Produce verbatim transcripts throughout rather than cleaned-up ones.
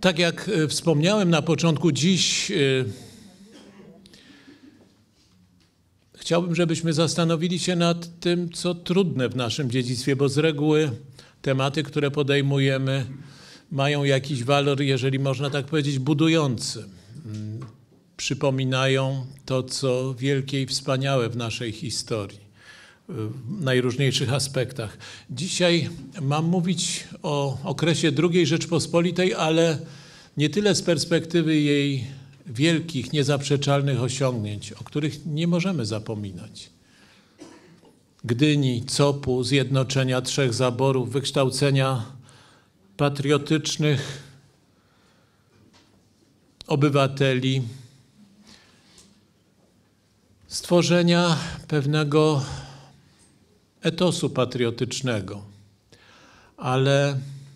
Tak jak wspomniałem na początku, dziś yy, chciałbym, żebyśmy zastanowili się nad tym, co trudne w naszym dziedzictwie, bo z reguły tematy, które podejmujemy, mają jakiś walor, jeżeli można tak powiedzieć, budujący. Przypominają to, co wielkie i wspaniałe w naszej historii, w najróżniejszych aspektach. Dzisiaj mam mówić o okresie drugiej Rzeczpospolitej, ale nie tyle z perspektywy jej wielkich, niezaprzeczalnych osiągnięć, o których nie możemy zapominać. Gdyni, Copu, zjednoczenia trzech zaborów, wykształcenia patriotycznych obywateli, stworzenia pewnego etosu patriotycznego, ale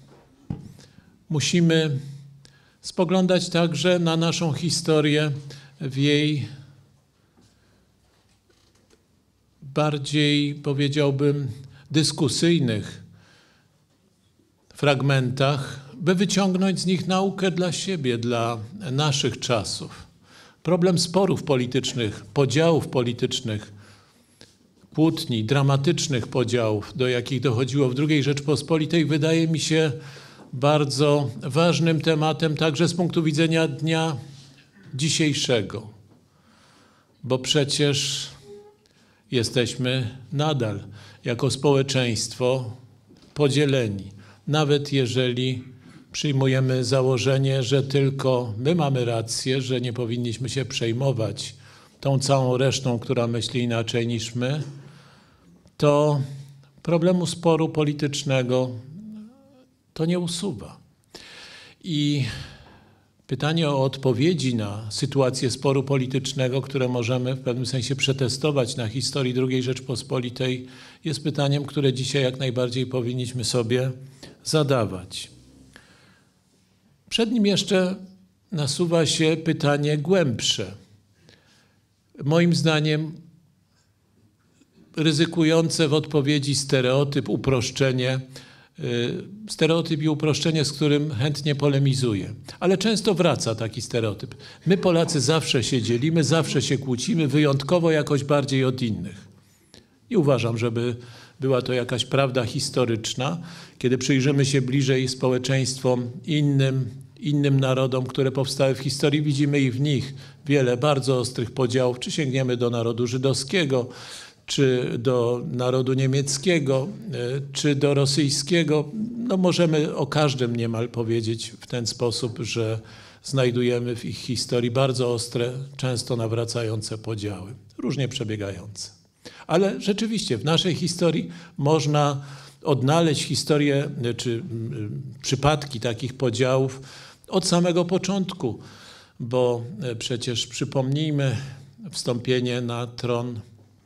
musimy spoglądać także na naszą historię w jej bardziej, powiedziałbym, dyskusyjnych fragmentach, by wyciągnąć z nich naukę dla siebie, dla naszych czasów. Problem sporów politycznych, podziałów politycznych, kłótni, dramatycznych podziałów, do jakich dochodziło w drugiej Rzeczpospolitej, wydaje mi się bardzo ważnym tematem także z punktu widzenia dnia dzisiejszego, bo przecież jesteśmy nadal jako społeczeństwo podzieleni, nawet jeżeli przyjmujemy założenie, że tylko my mamy rację, że nie powinniśmy się przejmować tą całą resztą, która myśli inaczej niż my, to problemu sporu politycznego to nie usuwa. I pytanie o odpowiedzi na sytuację sporu politycznego, które możemy w pewnym sensie przetestować na historii drugiej Rzeczpospolitej, jest pytaniem, które dzisiaj jak najbardziej powinniśmy sobie zadawać. Przed nim jeszcze nasuwa się pytanie głębsze. Moim zdaniem ryzykujące w odpowiedzi stereotyp, uproszczenie, stereotyp i uproszczenie, z którym chętnie polemizuję. Ale często wraca taki stereotyp. My Polacy zawsze się dzielimy, zawsze się kłócimy, wyjątkowo jakoś bardziej od innych. I uważam, żeby była to jakaś prawda historyczna, kiedy przyjrzymy się bliżej społeczeństwom innym, innym narodom, które powstały w historii, widzimy i w nich wiele bardzo ostrych podziałów, czy sięgniemy do narodu żydowskiego, czy do narodu niemieckiego, czy do rosyjskiego. No możemy o każdym niemal powiedzieć w ten sposób, że znajdujemy w ich historii bardzo ostre, często nawracające podziały, różnie przebiegające. Ale rzeczywiście w naszej historii można odnaleźć historię czy przypadki takich podziałów od samego początku, bo przecież przypomnijmy wstąpienie na tron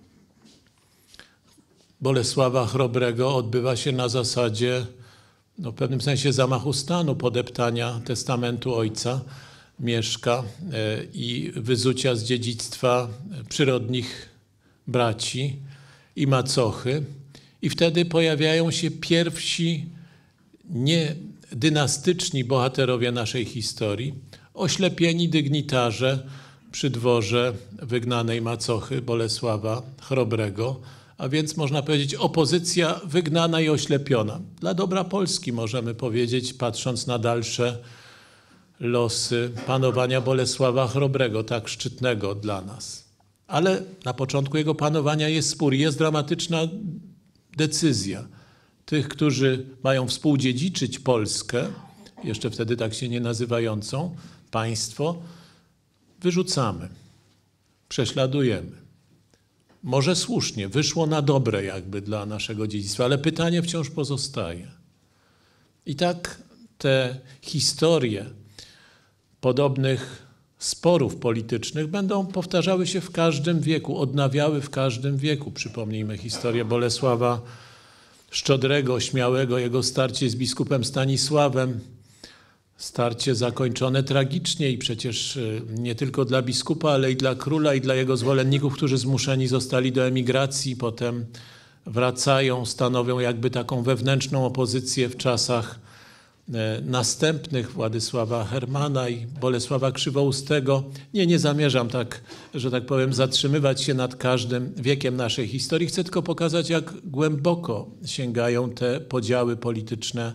Bolesława Chrobrego odbywa się na zasadzie no w pewnym sensie zamachu stanu, podeptania testamentu ojca Mieszka i wyzucia z dziedzictwa przyrodnich braci i macochy. I wtedy pojawiają się pierwsi nie dynastyczni bohaterowie naszej historii, oślepieni dygnitarze przy dworze wygnanej macochy Bolesława Chrobrego, a więc można powiedzieć opozycja wygnana i oślepiona. Dla dobra Polski możemy powiedzieć, patrząc na dalsze losy panowania Bolesława Chrobrego, tak szczytnego dla nas. Ale na początku jego panowania jest spór, jest dramatyczna decyzja tych, którzy mają współdziedziczyć Polskę, jeszcze wtedy tak się nie nazywającą, państwo, wyrzucamy, prześladujemy. Może słusznie, wyszło na dobre jakby dla naszego dziedzictwa, ale pytanie wciąż pozostaje. I tak te historie podobnych sporów politycznych będą powtarzały się w każdym wieku, odnawiały w każdym wieku. Przypomnijmy historię Bolesława Szczodrego, Śmiałego, jego starcie z biskupem Stanisławem, starcie zakończone tragicznie i przecież nie tylko dla biskupa, ale i dla króla i dla jego zwolenników, którzy zmuszeni zostali do emigracji, potem wracają, stanowią jakby taką wewnętrzną opozycję w czasach następnych Władysława Hermana i Bolesława Krzywoustego. Nie, nie zamierzam tak, że tak powiem, zatrzymywać się nad każdym wiekiem naszej historii. Chcę tylko pokazać, jak głęboko sięgają te podziały polityczne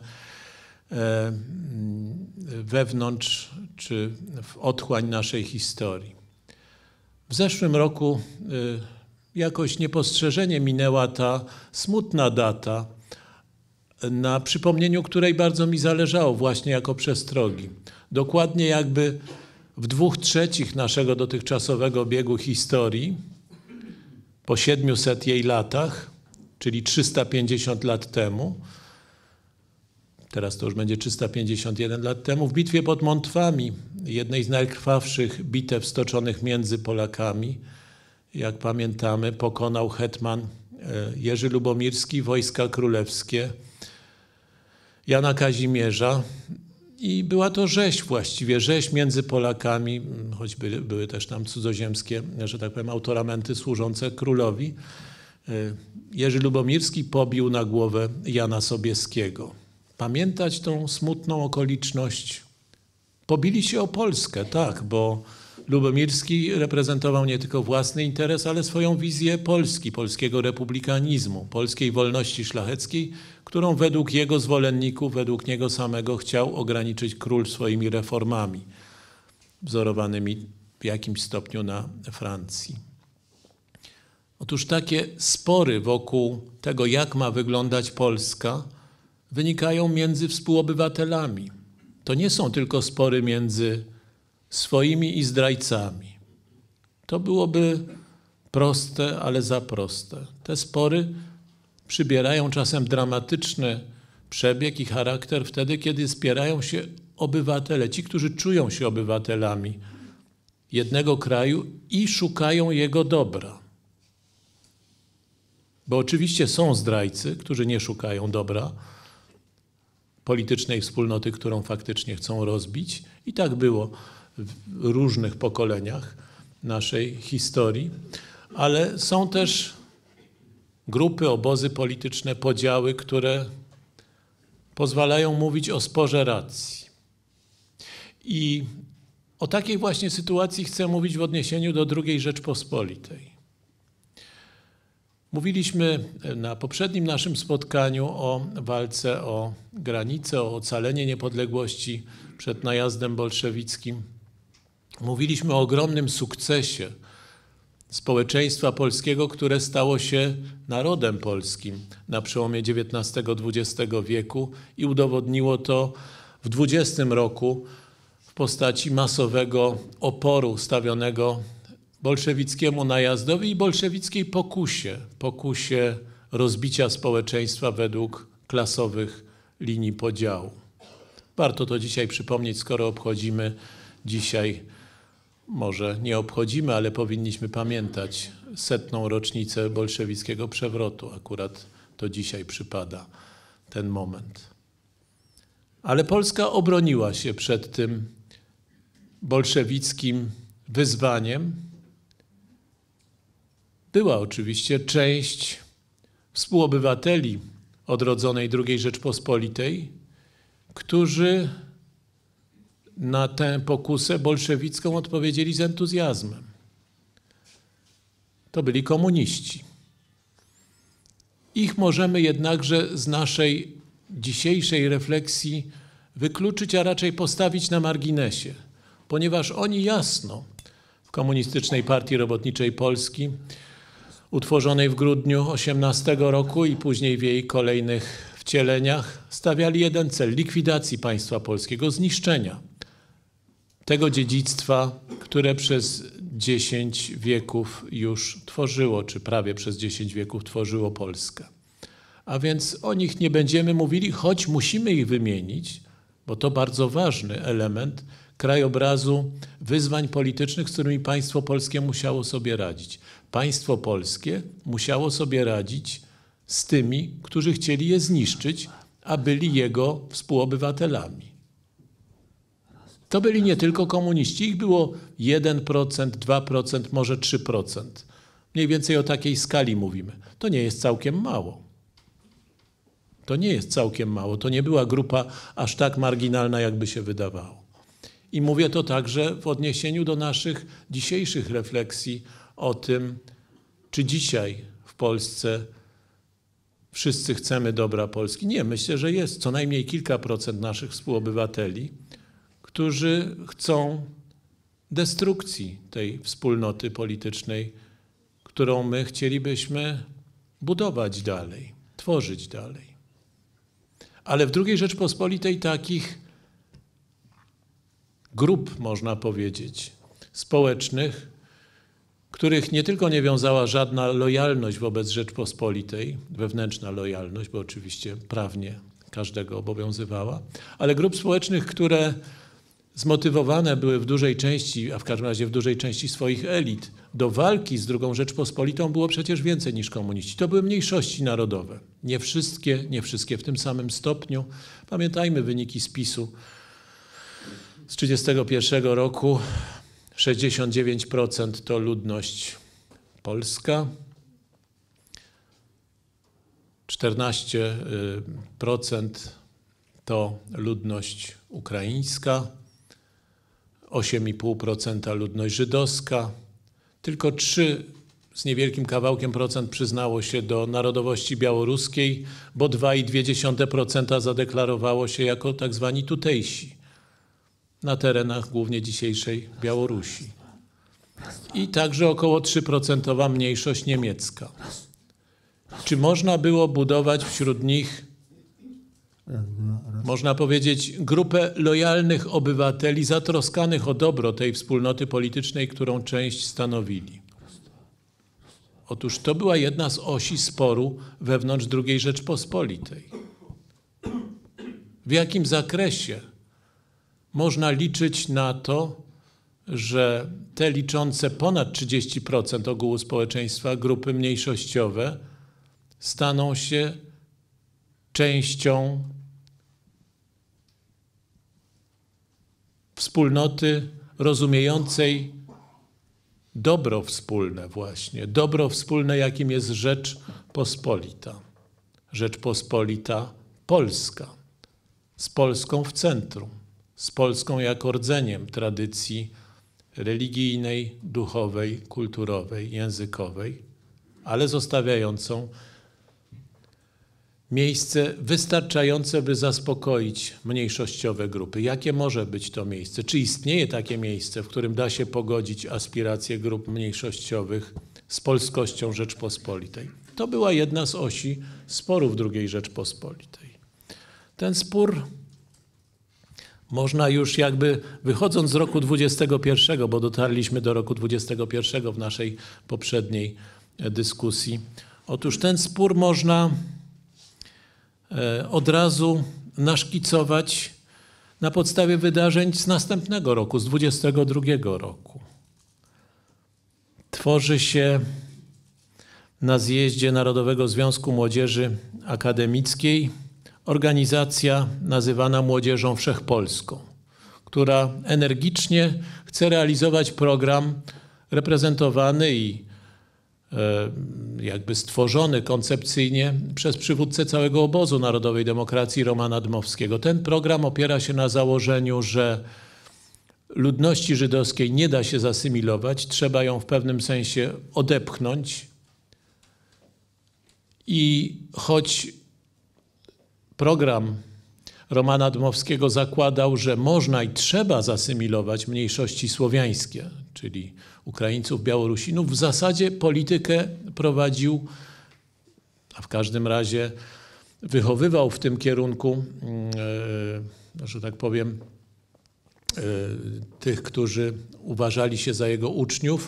wewnątrz czy w otchłań naszej historii. W zeszłym roku jakoś niepostrzeżenie minęła ta smutna data, na przypomnieniu której bardzo mi zależało właśnie jako przestrogi. Dokładnie jakby w dwóch trzecich naszego dotychczasowego biegu historii, po siedmiuset jej latach, czyli trzysta pięćdziesiąt lat temu, teraz to już będzie trzysta pięćdziesiąt jeden lat temu, w bitwie pod Montwami, jednej z najkrwawszych bitew stoczonych między Polakami, jak pamiętamy, pokonał hetman Jerzy Lubomirski, wojska królewskie Jana Kazimierza i była to rzeź właściwie, rzeź między Polakami, choćby były też tam cudzoziemskie, że tak powiem, autoramenty służące królowi. Jerzy Lubomirski pobił na głowę Jana Sobieskiego. Pamiętać tą smutną okoliczność. Pobili się o Polskę, tak, bo Lubomirski reprezentował nie tylko własny interes, ale swoją wizję Polski, polskiego republikanizmu, polskiej wolności szlacheckiej, którą według jego zwolenników, według niego samego chciał ograniczyć król swoimi reformami, wzorowanymi w jakimś stopniu na Francji. Otóż takie spory wokół tego, jak ma wyglądać Polska, wynikają między współobywatelami. To nie są tylko spory między swoimi i zdrajcami. To byłoby proste, ale za proste. Te spory przybierają czasem dramatyczny przebieg i charakter wtedy, kiedy spierają się obywatele, ci, którzy czują się obywatelami jednego kraju i szukają jego dobra. Bo oczywiście są zdrajcy, którzy nie szukają dobra politycznej wspólnoty, którą faktycznie chcą rozbić. I tak było w różnych pokoleniach naszej historii, ale są też grupy, obozy polityczne, podziały, które pozwalają mówić o sporze racji. I o takiej właśnie sytuacji chcę mówić w odniesieniu do drugiej Rzeczpospolitej. Mówiliśmy na poprzednim naszym spotkaniu o walce o granicę, o ocalenie niepodległości przed najazdem bolszewickim. Mówiliśmy o ogromnym sukcesie społeczeństwa polskiego, które stało się narodem polskim na przełomie dziewiętnastego dwudziestego wieku i udowodniło to w dwudziestym roku w postaci masowego oporu stawionego bolszewickiemu najazdowi i bolszewickiej pokusie, pokusie rozbicia społeczeństwa według klasowych linii podziału. Warto to dzisiaj przypomnieć, skoro obchodzimy dzisiaj, może nie obchodzimy, ale powinniśmy pamiętać setną rocznicę bolszewickiego przewrotu. Akurat to dzisiaj przypada ten moment. Ale Polska obroniła się przed tym bolszewickim wyzwaniem. Była oczywiście część współobywateli odrodzonej drugiej Rzeczpospolitej, którzy na tę pokusę bolszewicką odpowiedzieli z entuzjazmem. To byli komuniści. Ich możemy jednakże z naszej dzisiejszej refleksji wykluczyć, a raczej postawić na marginesie, ponieważ oni jasno w Komunistycznej Partii Robotniczej Polski, utworzonej w grudniu osiemnastego roku i później w jej kolejnych wcieleniach, stawiali jeden cel: likwidacji państwa polskiego, zniszczenia tego dziedzictwa, które przez dziesięć wieków już tworzyło, czy prawie przez dziesięć wieków tworzyło Polskę. A więc o nich nie będziemy mówili, choć musimy ich wymienić, bo to bardzo ważny element krajobrazu wyzwań politycznych, z którymi państwo polskie musiało sobie radzić. Państwo polskie musiało sobie radzić z tymi, którzy chcieli je zniszczyć, a byli jego współobywatelami. To byli nie tylko komuniści, ich było jeden procent, dwa procent, może trzy procent. Mniej więcej o takiej skali mówimy. To nie jest całkiem mało. To nie jest całkiem mało. To nie była grupa aż tak marginalna, jakby się wydawało. I mówię to także w odniesieniu do naszych dzisiejszych refleksji o tym, czy dzisiaj w Polsce wszyscy chcemy dobra Polski. Nie, myślę, że jest co najmniej kilka procent naszych współobywateli, którzy chcą destrukcji tej wspólnoty politycznej, którą my chcielibyśmy budować dalej, tworzyć dalej. Ale w drugiej Rzeczpospolitej takich grup, można powiedzieć, społecznych, których nie tylko nie wiązała żadna lojalność wobec Rzeczpospolitej, wewnętrzna lojalność, bo oczywiście prawnie każdego obowiązywała, ale grup społecznych, które zmotywowane były w dużej części, a w każdym razie w dużej części swoich elit, do walki z drugą Rzeczpospolitą było przecież więcej niż komuniści. To były mniejszości narodowe. Nie wszystkie, nie wszystkie w tym samym stopniu. Pamiętajmy wyniki spisu z trzydziestego pierwszego roku. sześćdziesiąt dziewięć procent to ludność polska, czternaście procent to ludność ukraińska, osiem i pół procent ludność żydowska, tylko trzy z niewielkim kawałkiem procent przyznało się do narodowości białoruskiej, bo dwa i dwie dziesiąte procent zadeklarowało się jako tak zwani tutejsi na terenach głównie dzisiejszej Białorusi. I także około trzy procent mniejszość niemiecka. Czy można było budować wśród nich, można powiedzieć, grupę lojalnych obywateli zatroskanych o dobro tej wspólnoty politycznej, którą część stanowili? Otóż to była jedna z osi sporu wewnątrz drugiej Rzeczpospolitej. W jakim zakresie można liczyć na to, że te liczące ponad trzydzieści procent ogółu społeczeństwa grupy mniejszościowe staną się częścią wspólnoty rozumiejącej dobro wspólne właśnie. Dobro wspólne, jakim jest Rzeczpospolita. Rzeczpospolita Polska. Z Polską w centrum. Z Polską jako rdzeniem tradycji religijnej, duchowej, kulturowej, językowej, ale zostawiającą miejsce wystarczające, by zaspokoić mniejszościowe grupy. Jakie może być to miejsce? Czy istnieje takie miejsce, w którym da się pogodzić aspiracje grup mniejszościowych z polskością Rzeczpospolitej? To była jedna z osi sporów drugiej Rzeczpospolitej. Ten spór można już jakby, wychodząc z roku dwudziestego pierwszego, bo dotarliśmy do roku dwudziestego pierwszego w naszej poprzedniej dyskusji. Otóż ten spór można od razu naszkicować na podstawie wydarzeń z następnego roku, z dwudziestego drugiego roku. Tworzy się na zjeździe Narodowego Związku Młodzieży Akademickiej organizacja nazywana Młodzieżą Wszechpolską, która energicznie chce realizować program reprezentowany i jakby stworzony koncepcyjnie przez przywódcę całego obozu Narodowej Demokracji Romana Dmowskiego. Ten program opiera się na założeniu, że ludności żydowskiej nie da się zasymilować, trzeba ją w pewnym sensie odepchnąć i choć program Romana Dmowskiego zakładał, że można i trzeba zasymilować mniejszości słowiańskie, czyli Ukraińców, Białorusinów, w zasadzie politykę prowadził, a w każdym razie wychowywał w tym kierunku, że tak powiem, tych, którzy uważali się za jego uczniów,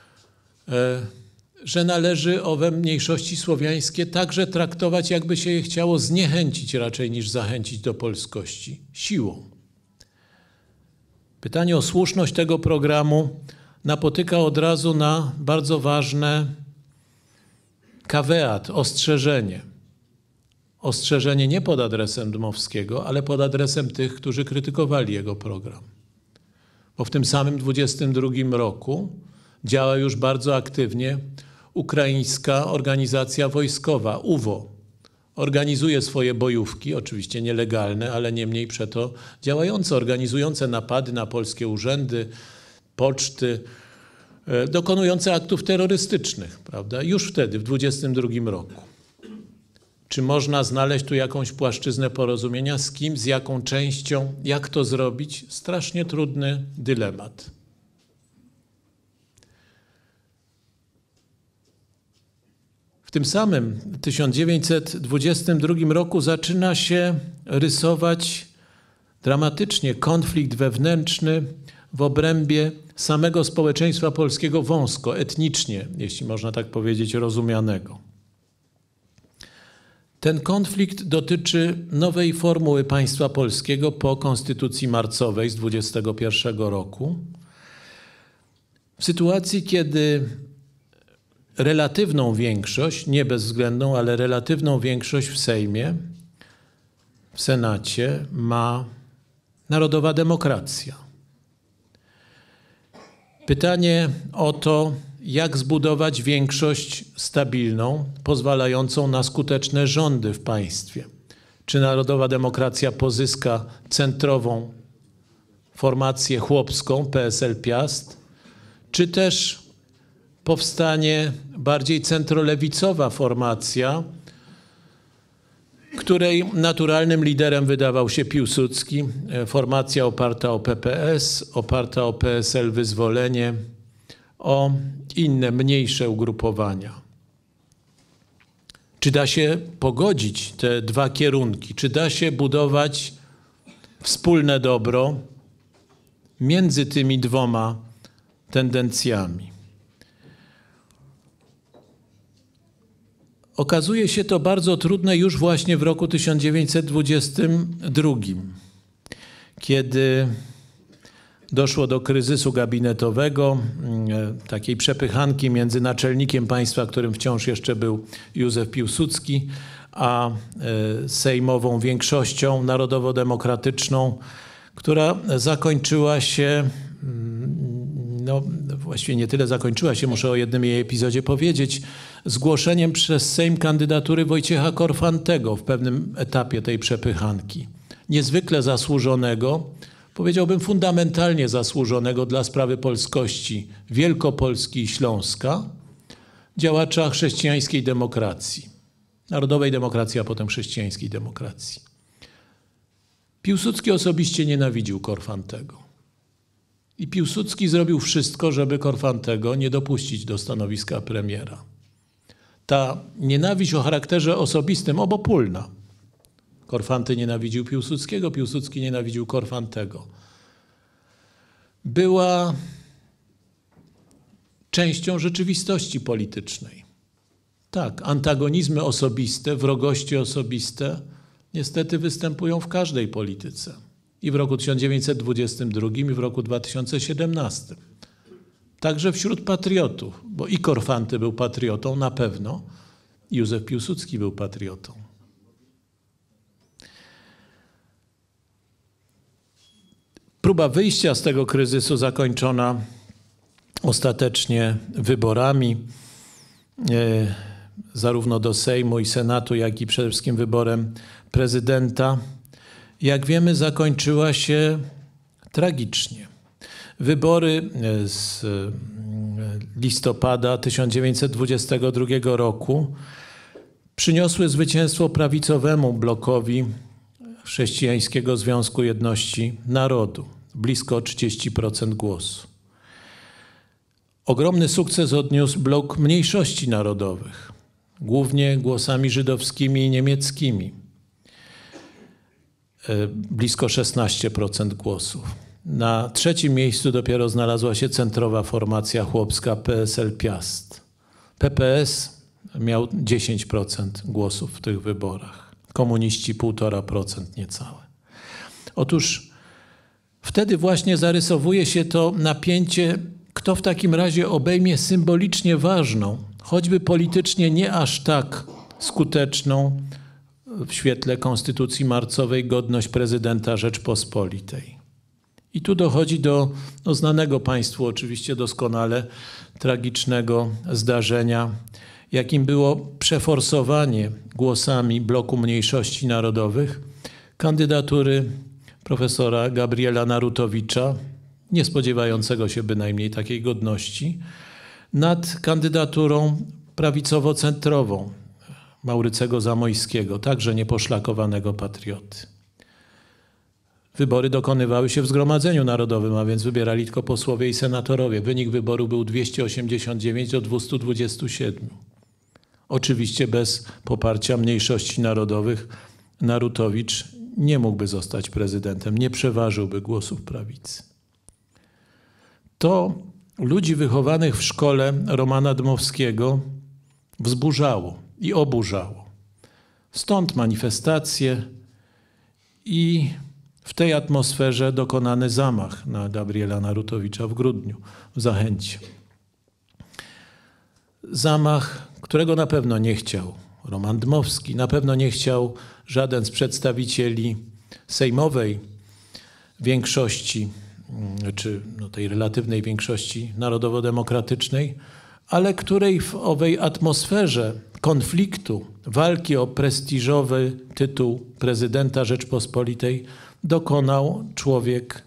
że należy owe mniejszości słowiańskie także traktować, jakby się je chciało zniechęcić raczej niż zachęcić do polskości siłą. Pytanie o słuszność tego programu napotyka od razu na bardzo ważne caveat, ostrzeżenie. Ostrzeżenie nie pod adresem Dmowskiego, ale pod adresem tych, którzy krytykowali jego program. Bo w tym samym dwudziestym drugim roku działa już bardzo aktywnie ukraińska organizacja wojskowa, U W O, organizuje swoje bojówki, oczywiście nielegalne, ale niemniej przeto działające, organizujące napady na polskie urzędy, poczty, dokonujące aktów terrorystycznych, prawda? Już wtedy, w dwudziestym drugim roku. Czy można znaleźć tu jakąś płaszczyznę porozumienia? Z kim, z jaką częścią? Jak to zrobić? Strasznie trudny dylemat. W tym samym tysiąc dziewięćset dwudziestym drugim roku zaczyna się rysować dramatycznie konflikt wewnętrzny w obrębie samego społeczeństwa polskiego wąsko, etnicznie, jeśli można tak powiedzieć, rozumianego. Ten konflikt dotyczy nowej formuły państwa polskiego po konstytucji marcowej z dwudziestego pierwszego roku. W sytuacji, kiedy relatywną większość, nie bezwzględną, ale relatywną większość w Sejmie, w Senacie ma narodowa demokracja. Pytanie o to, jak zbudować większość stabilną, pozwalającą na skuteczne rządy w państwie. Czy narodowa demokracja pozyska centrową formację chłopską, P S L Piast, czy też powstanie bardziej centrolewicowa formacja, której naturalnym liderem wydawał się Piłsudski, formacja oparta o P P S, oparta o P S L Wyzwolenie, o inne, mniejsze ugrupowania. Czy da się pogodzić te dwa kierunki? Czy da się budować wspólne dobro między tymi dwoma tendencjami? Okazuje się to bardzo trudne już właśnie w roku tysiąc dziewięćset dwudziestym drugim, kiedy doszło do kryzysu gabinetowego, takiej przepychanki między naczelnikiem państwa, którym wciąż jeszcze był Józef Piłsudski, a sejmową większością narodowo-demokratyczną, która zakończyła się, no właściwie nie tyle zakończyła się, muszę o jednym jej epizodzie powiedzieć, zgłoszeniem przez Sejm kandydatury Wojciecha Korfantego w pewnym etapie tej przepychanki. Niezwykle zasłużonego, powiedziałbym fundamentalnie zasłużonego dla sprawy polskości Wielkopolski i Śląska, działacza chrześcijańskiej demokracji, narodowej demokracji, a potem chrześcijańskiej demokracji. Piłsudski osobiście nienawidził Korfantego. I Piłsudski zrobił wszystko, żeby Korfantego nie dopuścić do stanowiska premiera. Ta nienawiść o charakterze osobistym, obopólna. Korfanty nienawidził Piłsudskiego, Piłsudski nienawidził Korfantego. Była częścią rzeczywistości politycznej. Tak, antagonizmy osobiste, wrogości osobiste niestety występują w każdej polityce. I w roku tysiąc dziewięćset dwudziestym drugim, i w roku dwa tysiące siedemnastym. Także wśród patriotów, bo i Korfanty był patriotą na pewno, i Józef Piłsudski był patriotą. Próba wyjścia z tego kryzysu zakończona ostatecznie wyborami e, zarówno do Sejmu i Senatu, jak i przede wszystkim wyborem prezydenta, jak wiemy, zakończyła się tragicznie. Wybory z listopada tysiąc dziewięćset dwudziestego drugiego roku przyniosły zwycięstwo prawicowemu blokowi Chrześcijańskiego Związku Jedności Narodu, blisko trzydzieści procent głosu. Ogromny sukces odniósł blok mniejszości narodowych, głównie głosami żydowskimi i niemieckimi, blisko szesnaście procent głosów. Na trzecim miejscu dopiero znalazła się centrowa formacja chłopska P S L Piast. P P S miał dziesięć procent głosów w tych wyborach. Komuniści półtora procent niecałe. Otóż wtedy właśnie zarysowuje się to napięcie, kto w takim razie obejmie symbolicznie ważną, choćby politycznie nie aż tak skuteczną w świetle konstytucji marcowej godność prezydenta Rzeczpospolitej. I tu dochodzi do no, znanego państwu oczywiście doskonale tragicznego zdarzenia, jakim było przeforsowanie głosami bloku mniejszości narodowych kandydatury profesora Gabriela Narutowicza, nie spodziewającego się bynajmniej takiej godności, nad kandydaturą prawicowo-centrową Maurycego Zamojskiego, także nieposzlakowanego patrioty. Wybory dokonywały się w Zgromadzeniu Narodowym, a więc wybierali tylko posłowie i senatorowie. Wynik wyboru był dwieście osiemdziesiąt dziewięć do dwustu dwudziestu siedmiu. Oczywiście bez poparcia mniejszości narodowych Narutowicz nie mógłby zostać prezydentem, nie przeważyłby głosów prawicy. To ludzi wychowanych w szkole Romana Dmowskiego wzburzało i oburzało. Stąd manifestacje i w tej atmosferze dokonany zamach na Gabriela Narutowicza w grudniu w Zachęcie. Zamach, którego na pewno nie chciał Roman Dmowski, na pewno nie chciał żaden z przedstawicieli sejmowej większości, czy no tej relatywnej większości narodowo-demokratycznej, ale której w owej atmosferze konfliktu, walki o prestiżowy tytuł prezydenta Rzeczpospolitej dokonał człowiek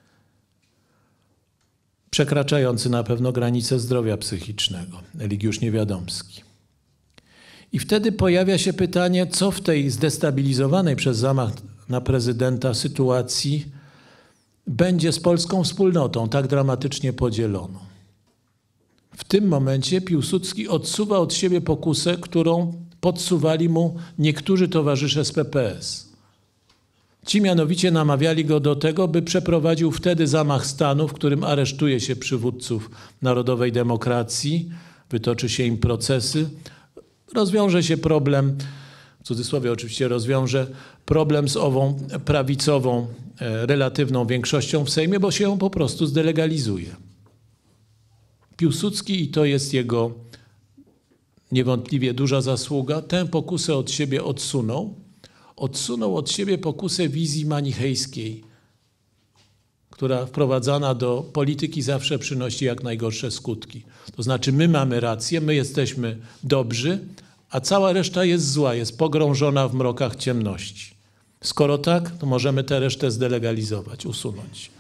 przekraczający na pewno granice zdrowia psychicznego, Eligiusz Niewiadomski. I wtedy pojawia się pytanie, co w tej zdestabilizowanej przez zamach na prezydenta sytuacji będzie z polską wspólnotą tak dramatycznie podzieloną. W tym momencie Piłsudski odsuwa od siebie pokusę, którą podsuwali mu niektórzy towarzysze z P P S. Ci mianowicie namawiali go do tego, by przeprowadził wtedy zamach stanu, w którym aresztuje się przywódców narodowej demokracji, wytoczy się im procesy, rozwiąże się problem, w cudzysłowie oczywiście rozwiąże, problem z ową prawicową, e, relatywną większością w Sejmie, bo się ją po prostu zdelegalizuje. Piłsudski, i to jest jego niewątpliwie duża zasługa, tę pokusę od siebie odsunął. Odsunął od siebie pokusę wizji manichejskiej, która wprowadzana do polityki zawsze przynosi jak najgorsze skutki. To znaczy my mamy rację, my jesteśmy dobrzy, a cała reszta jest zła, jest pogrążona w mrokach ciemności. Skoro tak, to możemy tę resztę zdelegalizować, usunąć.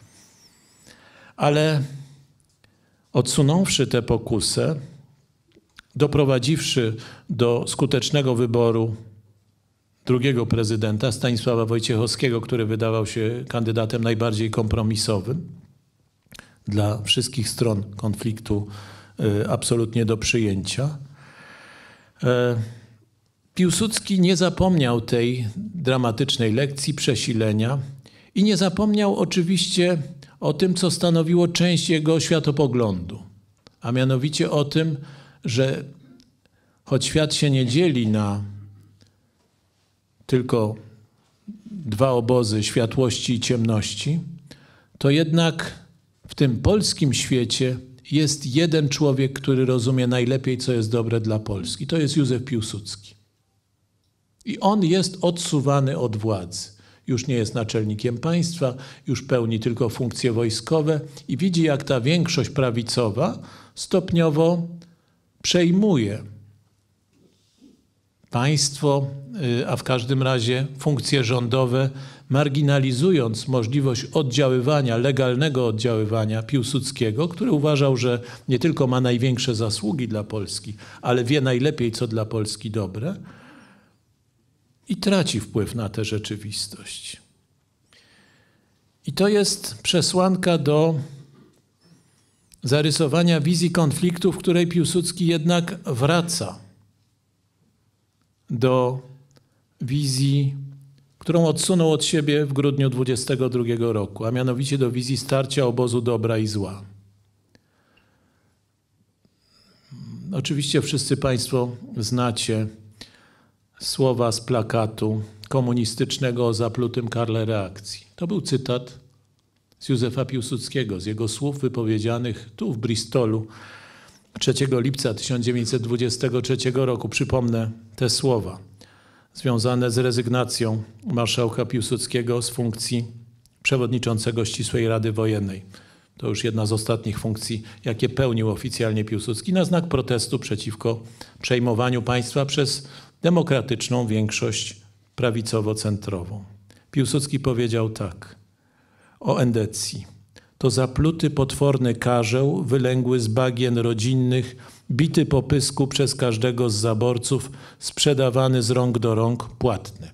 Ale odsunąwszy tę pokusę, doprowadziwszy do skutecznego wyboru drugiego prezydenta, Stanisława Wojciechowskiego, który wydawał się kandydatem najbardziej kompromisowym, dla wszystkich stron konfliktu y, absolutnie do przyjęcia. E, Piłsudski nie zapomniał tej dramatycznej lekcji przesilenia i nie zapomniał oczywiście o tym, co stanowiło część jego światopoglądu, a mianowicie o tym, że choć świat się nie dzieli na tylko dwa obozy światłości i ciemności, to jednak w tym polskim świecie jest jeden człowiek, który rozumie najlepiej, co jest dobre dla Polski. To jest Józef Piłsudski. I on jest odsuwany od władzy. Już nie jest naczelnikiem państwa, już pełni tylko funkcje wojskowe i widzi, jak ta większość prawicowa stopniowo przejmuje państwo, a w każdym razie funkcje rządowe, marginalizując możliwość oddziaływania, legalnego oddziaływania Piłsudskiego, który uważał, że nie tylko ma największe zasługi dla Polski, ale wie najlepiej, co dla Polski dobre, i traci wpływ na tę rzeczywistość. I to jest przesłanka do zarysowania wizji konfliktu, w której Piłsudski jednak wraca do wizji, którą odsunął od siebie w grudniu dwudziestego drugiego roku, a mianowicie do wizji starcia obozu dobra i zła. Oczywiście wszyscy Państwo znacie słowa z plakatu komunistycznego o zaplutym Karle reakcji. To był cytat z Józefa Piłsudskiego, z jego słów wypowiedzianych tu w Bristolu trzeciego lipca tysiąc dziewięćset dwudziestego trzeciego roku. Przypomnę te słowa związane z rezygnacją marszałka Piłsudskiego z funkcji przewodniczącego Ścisłej Rady Wojennej. To już jedna z ostatnich funkcji, jakie pełnił oficjalnie Piłsudski na znak protestu przeciwko przejmowaniu państwa przez demokratyczną większość prawicowo-centrową. Piłsudski powiedział tak o endecji. To zapluty potworny karzeł, wylęgły z bagien rodzinnych, bity po pysku przez każdego z zaborców, sprzedawany z rąk do rąk, płatny.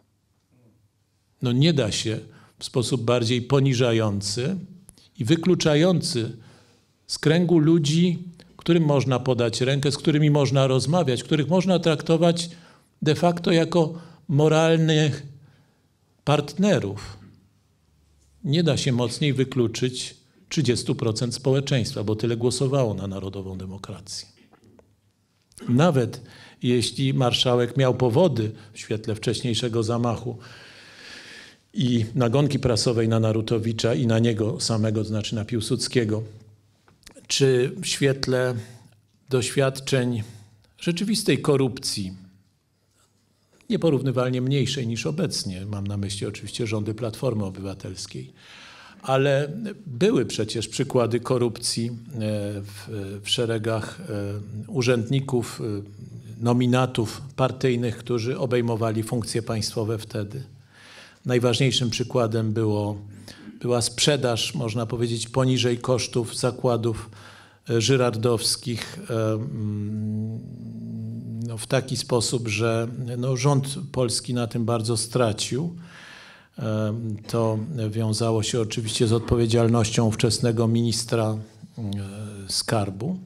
No nie da się w sposób bardziej poniżający i wykluczający z kręgu ludzi, którym można podać rękę, z którymi można rozmawiać, których można traktować de facto jako moralnych partnerów. Nie da się mocniej wykluczyć trzydziestu procent społeczeństwa, bo tyle głosowało na narodową demokrację. Nawet jeśli marszałek miał powody w świetle wcześniejszego zamachu i nagonki prasowej na Narutowicza i na niego samego, to znaczy na Piłsudskiego, czy w świetle doświadczeń rzeczywistej korupcji, nieporównywalnie mniejszej niż obecnie, mam na myśli oczywiście rządy Platformy Obywatelskiej, ale były przecież przykłady korupcji w, w szeregach urzędników, nominatów partyjnych, którzy obejmowali funkcje państwowe wtedy. Najważniejszym przykładem było, była sprzedaż, można powiedzieć, poniżej kosztów zakładów żyrardowskich no, w taki sposób, że no, rząd polski na tym bardzo stracił. To wiązało się oczywiście z odpowiedzialnością ówczesnego ministra skarbu.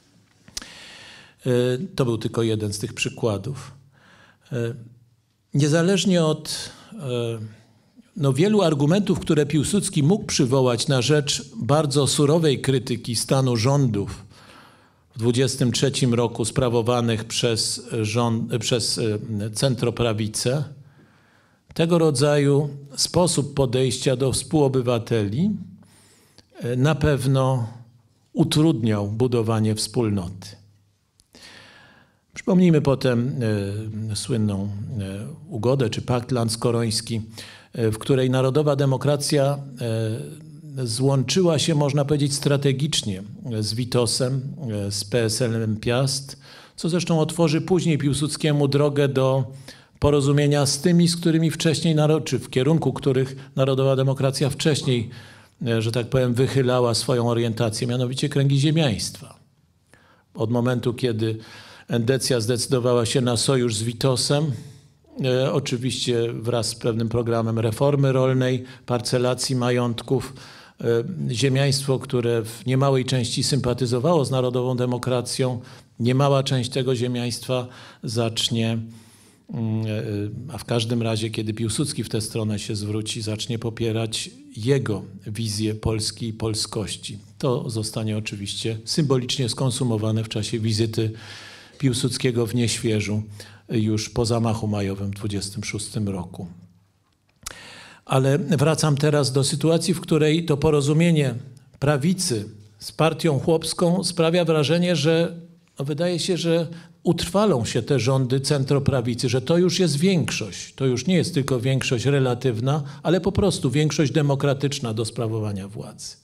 To był tylko jeden z tych przykładów. Niezależnie od no, wielu argumentów, które Piłsudski mógł przywołać na rzecz bardzo surowej krytyki stanu rządów w dwudziestym trzecim roku sprawowanych przez, rząd, przez centroprawicę, tego rodzaju sposób podejścia do współobywateli na pewno utrudniał budowanie wspólnoty. Przypomnijmy potem e, słynną e, ugodę czy pakt landzkoroński, e, w której narodowa demokracja e, złączyła się, można powiedzieć, strategicznie z Witosem, e, z P S L-em Piast, co zresztą otworzy później Piłsudskiemu drogę do porozumienia z tymi, z którymi wcześniej, czy w kierunku których narodowa demokracja wcześniej, że tak powiem, wychylała swoją orientację, mianowicie kręgi ziemiaństwa. Od momentu, kiedy endecja zdecydowała się na sojusz z Witosem, e, oczywiście wraz z pewnym programem reformy rolnej, parcelacji majątków, e, ziemiaństwo, które w niemałej części sympatyzowało z narodową demokracją, niemała część tego ziemiaństwa zacznie, a w każdym razie, kiedy Piłsudski w tę stronę się zwróci, zacznie popierać jego wizję Polski i polskości. To zostanie oczywiście symbolicznie skonsumowane w czasie wizyty Piłsudskiego w Nieświeżu już po zamachu majowym w dwudziestym szóstym roku. Ale wracam teraz do sytuacji, w której to porozumienie prawicy z partią chłopską sprawia wrażenie, że no wydaje się, że utrwalą się te rządy centroprawicy, że to już jest większość. To już nie jest tylko większość relatywna, ale po prostu większość demokratyczna do sprawowania władzy.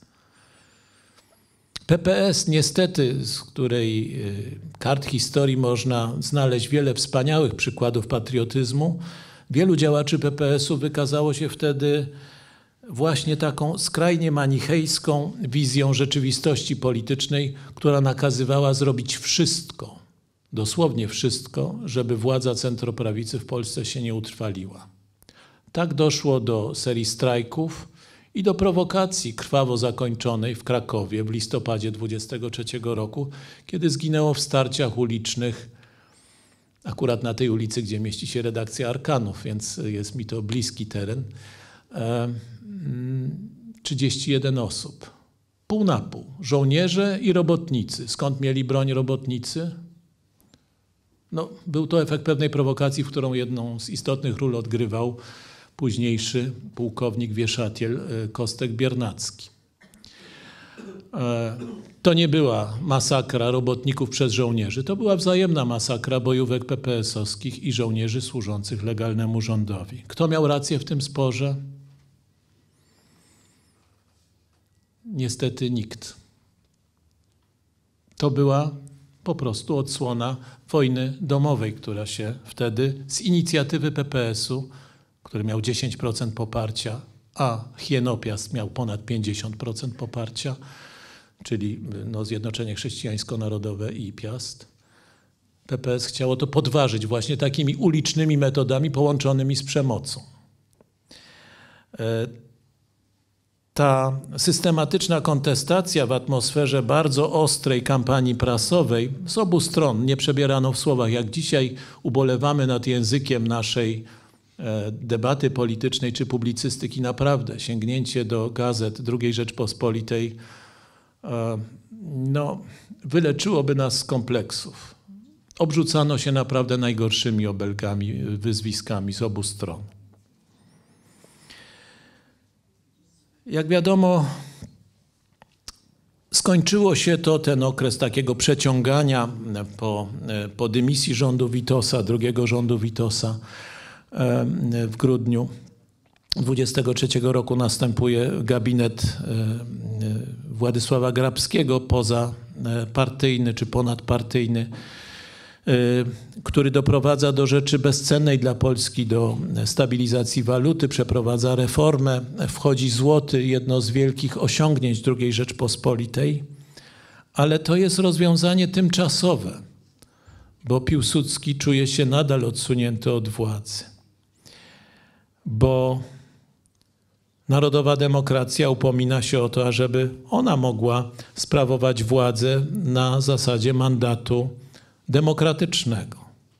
P P S niestety, z której kart historii można znaleźć wiele wspaniałych przykładów patriotyzmu, wielu działaczy P P S-u wykazało się wtedy właśnie taką skrajnie manichejską wizją rzeczywistości politycznej, która nakazywała zrobić wszystko, dosłownie wszystko, żeby władza centroprawicy w Polsce się nie utrwaliła. Tak doszło do serii strajków i do prowokacji krwawo zakończonej w Krakowie w listopadzie dwudziestego trzeciego roku, kiedy zginęło w starciach ulicznych, akurat na tej ulicy, gdzie mieści się redakcja Arkanów, więc jest mi to bliski teren, trzydzieści jeden osób. Pół na pół. Żołnierze i robotnicy. Skąd mieli broń robotnicy? No, był to efekt pewnej prowokacji, w którą jedną z istotnych ról odgrywał późniejszy pułkownik wieszatiel Kostek Biernacki. To nie była masakra robotników przez żołnierzy, to była wzajemna masakra bojówek P P S-owskich i żołnierzy służących legalnemu rządowi. Kto miał rację w tym sporze? Niestety nikt. To była po prostu odsłona wojny domowej, która się wtedy z inicjatywy P P S-u, który miał dziesięć procent poparcia, a Hienopiast miał ponad pięćdziesiąt procent poparcia, czyli no, Zjednoczenie Chrześcijańsko-Narodowe i Piast. P P S chciało to podważyć właśnie takimi ulicznymi metodami połączonymi z przemocą. Ta systematyczna kontestacja w atmosferze bardzo ostrej kampanii prasowej z obu stron, nie przebierano w słowach, jak dzisiaj ubolewamy nad językiem naszej debaty politycznej czy publicystyki, naprawdę sięgnięcie do gazet drugiej Rzeczpospolitej no, wyleczyłoby nas z kompleksów. Obrzucano się naprawdę najgorszymi obelgami, wyzwiskami z obu stron. Jak wiadomo, skończyło się to, ten okres takiego przeciągania po, po dymisji rządu Witosa, drugiego rządu Witosa w grudniu dwudziestego trzeciego roku następuje gabinet Władysława Grabskiego, pozapartyjny czy ponadpartyjny, który doprowadza do rzeczy bezcennej dla Polski, do stabilizacji waluty, przeprowadza reformę, wchodzi złoty, jedno z wielkich osiągnięć drugiej Rzeczpospolitej, ale to jest rozwiązanie tymczasowe, bo Piłsudski czuje się nadal odsunięty od władzy, bo narodowa demokracja upomina się o to, ażeby ona mogła sprawować władzę na zasadzie mandatu demokratycznego.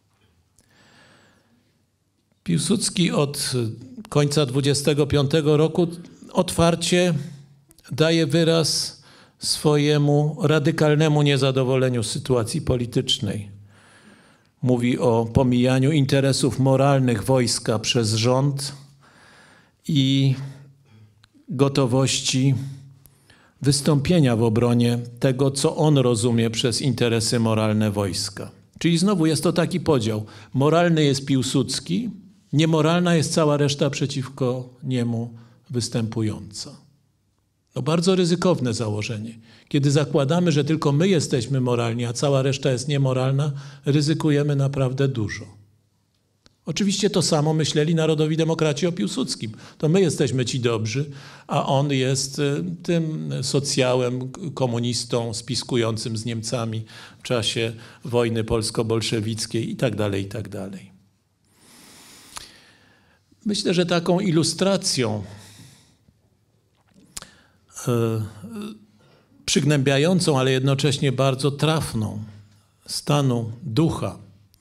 Piłsudski od końca dwudziestego piątego roku otwarcie daje wyraz swojemu radykalnemu niezadowoleniu z sytuacji politycznej. Mówi o pomijaniu interesów moralnych wojska przez rząd i gotowości wystąpienia w obronie tego, co on rozumie przez interesy moralne wojska. Czyli znowu jest to taki podział. Moralny jest Piłsudski, niemoralna jest cała reszta przeciwko niemu występująca. No bardzo ryzykowne założenie. Kiedy zakładamy, że tylko my jesteśmy moralni, a cała reszta jest niemoralna, ryzykujemy naprawdę dużo. Oczywiście to samo myśleli narodowi demokraci o Piłsudskim. To my jesteśmy ci dobrzy, a on jest tym socjałem, komunistą spiskującym z Niemcami w czasie wojny polsko-bolszewickiej i tak dalej, i tak dalej. Myślę, że taką ilustracją przygnębiającą, ale jednocześnie bardzo trafną stanu ducha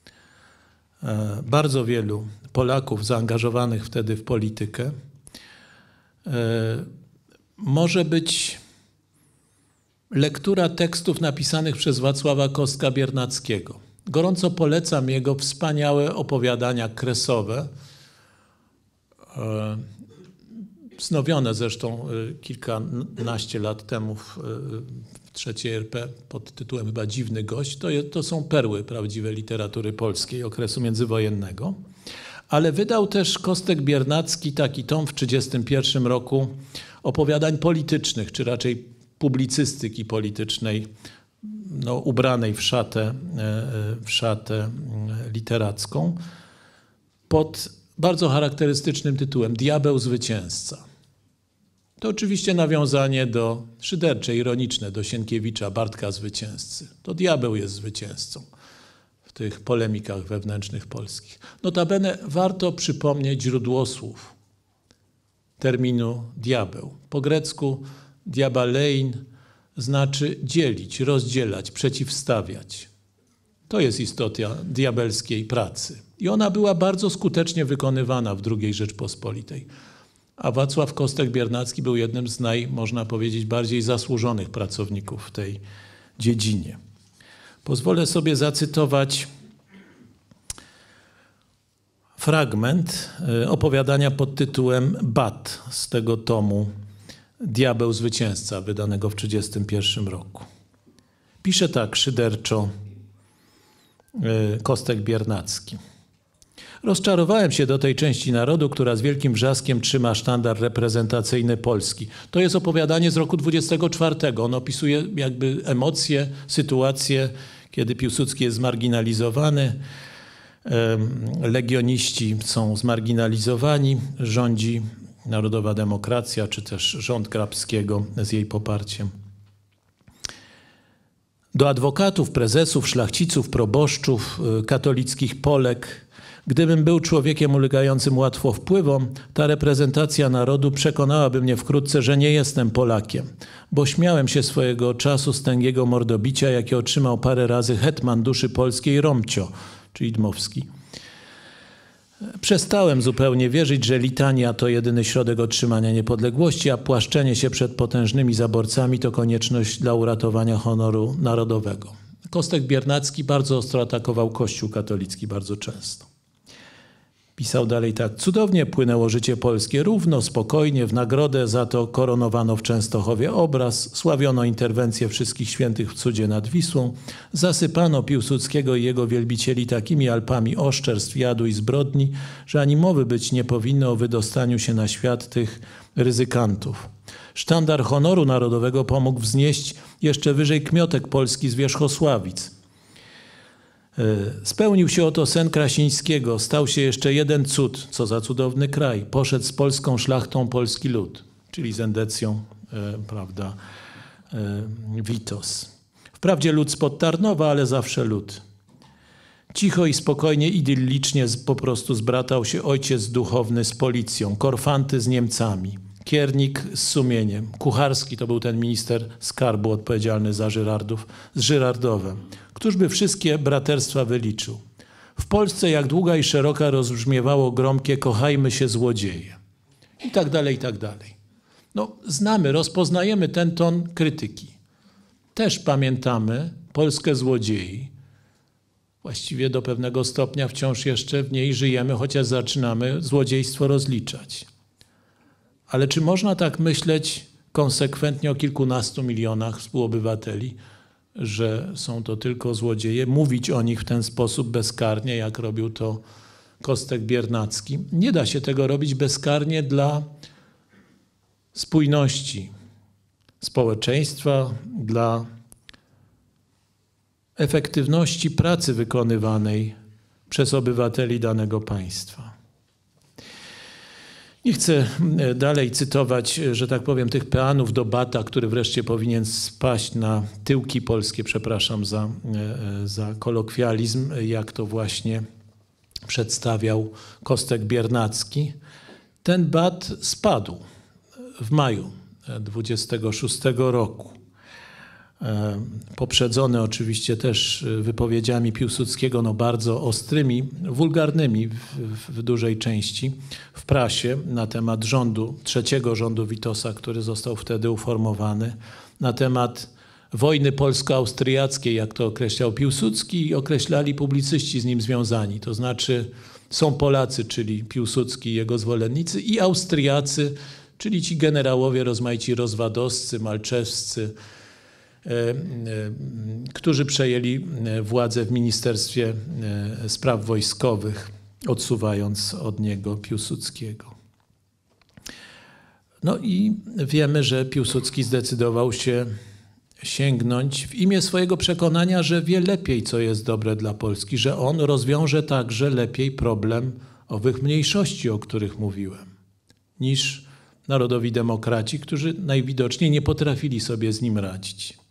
bardzo wielu Polaków zaangażowanych wtedy w politykę może być lektura tekstów napisanych przez Wacława Kostka-Biernackiego. Gorąco polecam jego wspaniałe opowiadania kresowe, wznowione zresztą kilkanaście lat temu w, w trzeciej R P pod tytułem chyba Dziwny gość. To, je, to są perły prawdziwej literatury polskiej okresu międzywojennego. Ale wydał też Kostek-Biernacki taki tom w tysiąc dziewięćset trzydziestym pierwszym roku opowiadań politycznych, czy raczej publicystyki politycznej, no, ubranej w szatę, w szatę literacką, pod bardzo charakterystycznym tytułem Diabeł zwycięzca. To oczywiście nawiązanie do szydercze, ironiczne do Sienkiewicza, Bartka Zwycięzcy. To diabeł jest zwycięzcą w tych polemikach wewnętrznych polskich. Notabene warto przypomnieć źródłosłów terminu diabeł. Po grecku diabalein znaczy dzielić, rozdzielać, przeciwstawiać. To jest istota diabelskiej pracy. I ona była bardzo skutecznie wykonywana w drugiej Rzeczpospolitej. A Wacław Kostek-Biernacki był jednym z naj, można powiedzieć, bardziej zasłużonych pracowników w tej dziedzinie. Pozwolę sobie zacytować fragment opowiadania pod tytułem Bat z tego tomu Diabeł zwycięzca, wydanego w tysiąc dziewięćset trzydziestym pierwszym roku. Pisze tak szyderczo Kostek-Biernacki. Rozczarowałem się do tej części narodu, która z wielkim wrzaskiem trzyma sztandar reprezentacyjny Polski. To jest opowiadanie z roku dwudziestego czwartego. On opisuje jakby emocje, sytuację, kiedy Piłsudski jest zmarginalizowany, legioniści są zmarginalizowani, rządzi Narodowa Demokracja, czy też rząd Grabskiego z jej poparciem. Do adwokatów, prezesów, szlachciców, proboszczów, katolickich Polek, gdybym był człowiekiem ulegającym łatwo wpływom, ta reprezentacja narodu przekonałaby mnie wkrótce, że nie jestem Polakiem, bo śmiałem się swojego czasu z tęgiego mordobicia, jakie otrzymał parę razy hetman duszy polskiej Romcio, czyli Dmowski. Przestałem zupełnie wierzyć, że litania to jedyny środek otrzymania niepodległości, a płaszczenie się przed potężnymi zaborcami to konieczność dla uratowania honoru narodowego. Kostek Biernacki bardzo ostro atakował Kościół katolicki, bardzo często. Pisał dalej tak: cudownie płynęło życie polskie, równo, spokojnie, w nagrodę za to koronowano w Częstochowie obraz, sławiono interwencję wszystkich świętych w cudzie nad Wisłą, zasypano Piłsudskiego i jego wielbicieli takimi alpami oszczerstw, jadu i zbrodni, że ani mowy być nie powinno o wydostaniu się na świat tych ryzykantów. Sztandar honoru narodowego pomógł wznieść jeszcze wyżej kmiotek Polski z Wierzchosławic. Spełnił się oto sen Krasińskiego, stał się jeszcze jeden cud, co za cudowny kraj, poszedł z polską szlachtą polski lud, czyli z endecją, e, prawda, e, Witos. Wprawdzie lud spod Tarnowa, ale zawsze lud. Cicho i spokojnie, idyllicznie po prostu zbratał się ojciec duchowny z policją, Korfanty z Niemcami, Kiernik z sumieniem, Kucharski to był ten minister skarbu odpowiedzialny za Żyrardów, z Żyrardowem. Któż by wszystkie braterstwa wyliczył? W Polsce jak długa i szeroka rozbrzmiewało gromkie kochajmy się złodzieje. I tak dalej, i tak dalej. No, znamy, rozpoznajemy ten ton krytyki. Też pamiętamy Polskę złodziei. Właściwie do pewnego stopnia wciąż jeszcze w niej żyjemy, chociaż zaczynamy złodziejstwo rozliczać. Ale czy można tak myśleć konsekwentnie o kilkunastu milionach współobywateli, że są to tylko złodzieje, mówić o nich w ten sposób bezkarnie, jak robił to Kostek Biernacki? Nie da się tego robić bezkarnie dla spójności społeczeństwa, dla efektywności pracy wykonywanej przez obywateli danego państwa. Nie chcę dalej cytować, że tak powiem, tych peanów do bata, który wreszcie powinien spaść na tyłki polskie, przepraszam za, za kolokwializm, jak to właśnie przedstawiał Kostek Biernacki. Ten bat spadł w maju dwudziestego szóstego roku. Poprzedzony oczywiście też wypowiedziami Piłsudskiego, no bardzo ostrymi, wulgarnymi w, w dużej części w prasie na temat rządu, trzeciego rządu Witosa, który został wtedy uformowany, na temat wojny polsko-austriackiej, jak to określał Piłsudski i określali publicyści z nim związani. To znaczy są Polacy, czyli Piłsudski i jego zwolennicy, i Austriacy, czyli ci generałowie rozmaici rozwadowscy, malczewscy, którzy przejęli władzę w Ministerstwie Spraw Wojskowych, odsuwając od niego Piłsudskiego. No i wiemy, że Piłsudski zdecydował się sięgnąć w imię swojego przekonania, że wie lepiej, co jest dobre dla Polski, że on rozwiąże także lepiej problem owych mniejszości, o których mówiłem, niż narodowi demokraci, którzy najwidoczniej nie potrafili sobie z nim radzić.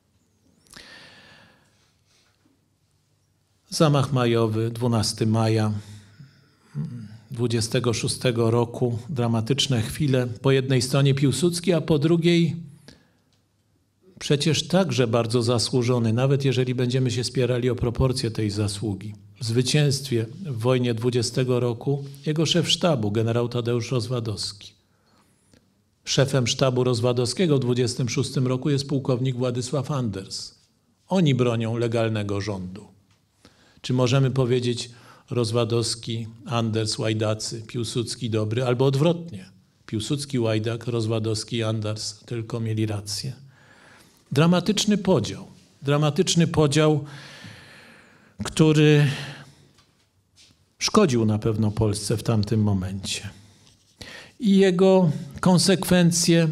Zamach majowy, dwunastego maja dwudziestego szóstego roku, dramatyczne chwile. Po jednej stronie Piłsudski, a po drugiej przecież także bardzo zasłużony, nawet jeżeli będziemy się spierali o proporcje tej zasługi. W zwycięstwie w wojnie dwudziestego roku jego szef sztabu, generał Tadeusz Rozwadowski. Szefem sztabu Rozwadowskiego w dwudziestym szóstym roku jest pułkownik Władysław Anders. Oni bronią legalnego rządu. Czy możemy powiedzieć Rozwadowski, Anders, Łajdacy, Piłsudski dobry, albo odwrotnie. Piłsudski, Łajdak, Rozwadowski, Anders tylko mieli rację. Dramatyczny podział. Dramatyczny podział, który szkodził na pewno Polsce w tamtym momencie. I jego konsekwencje,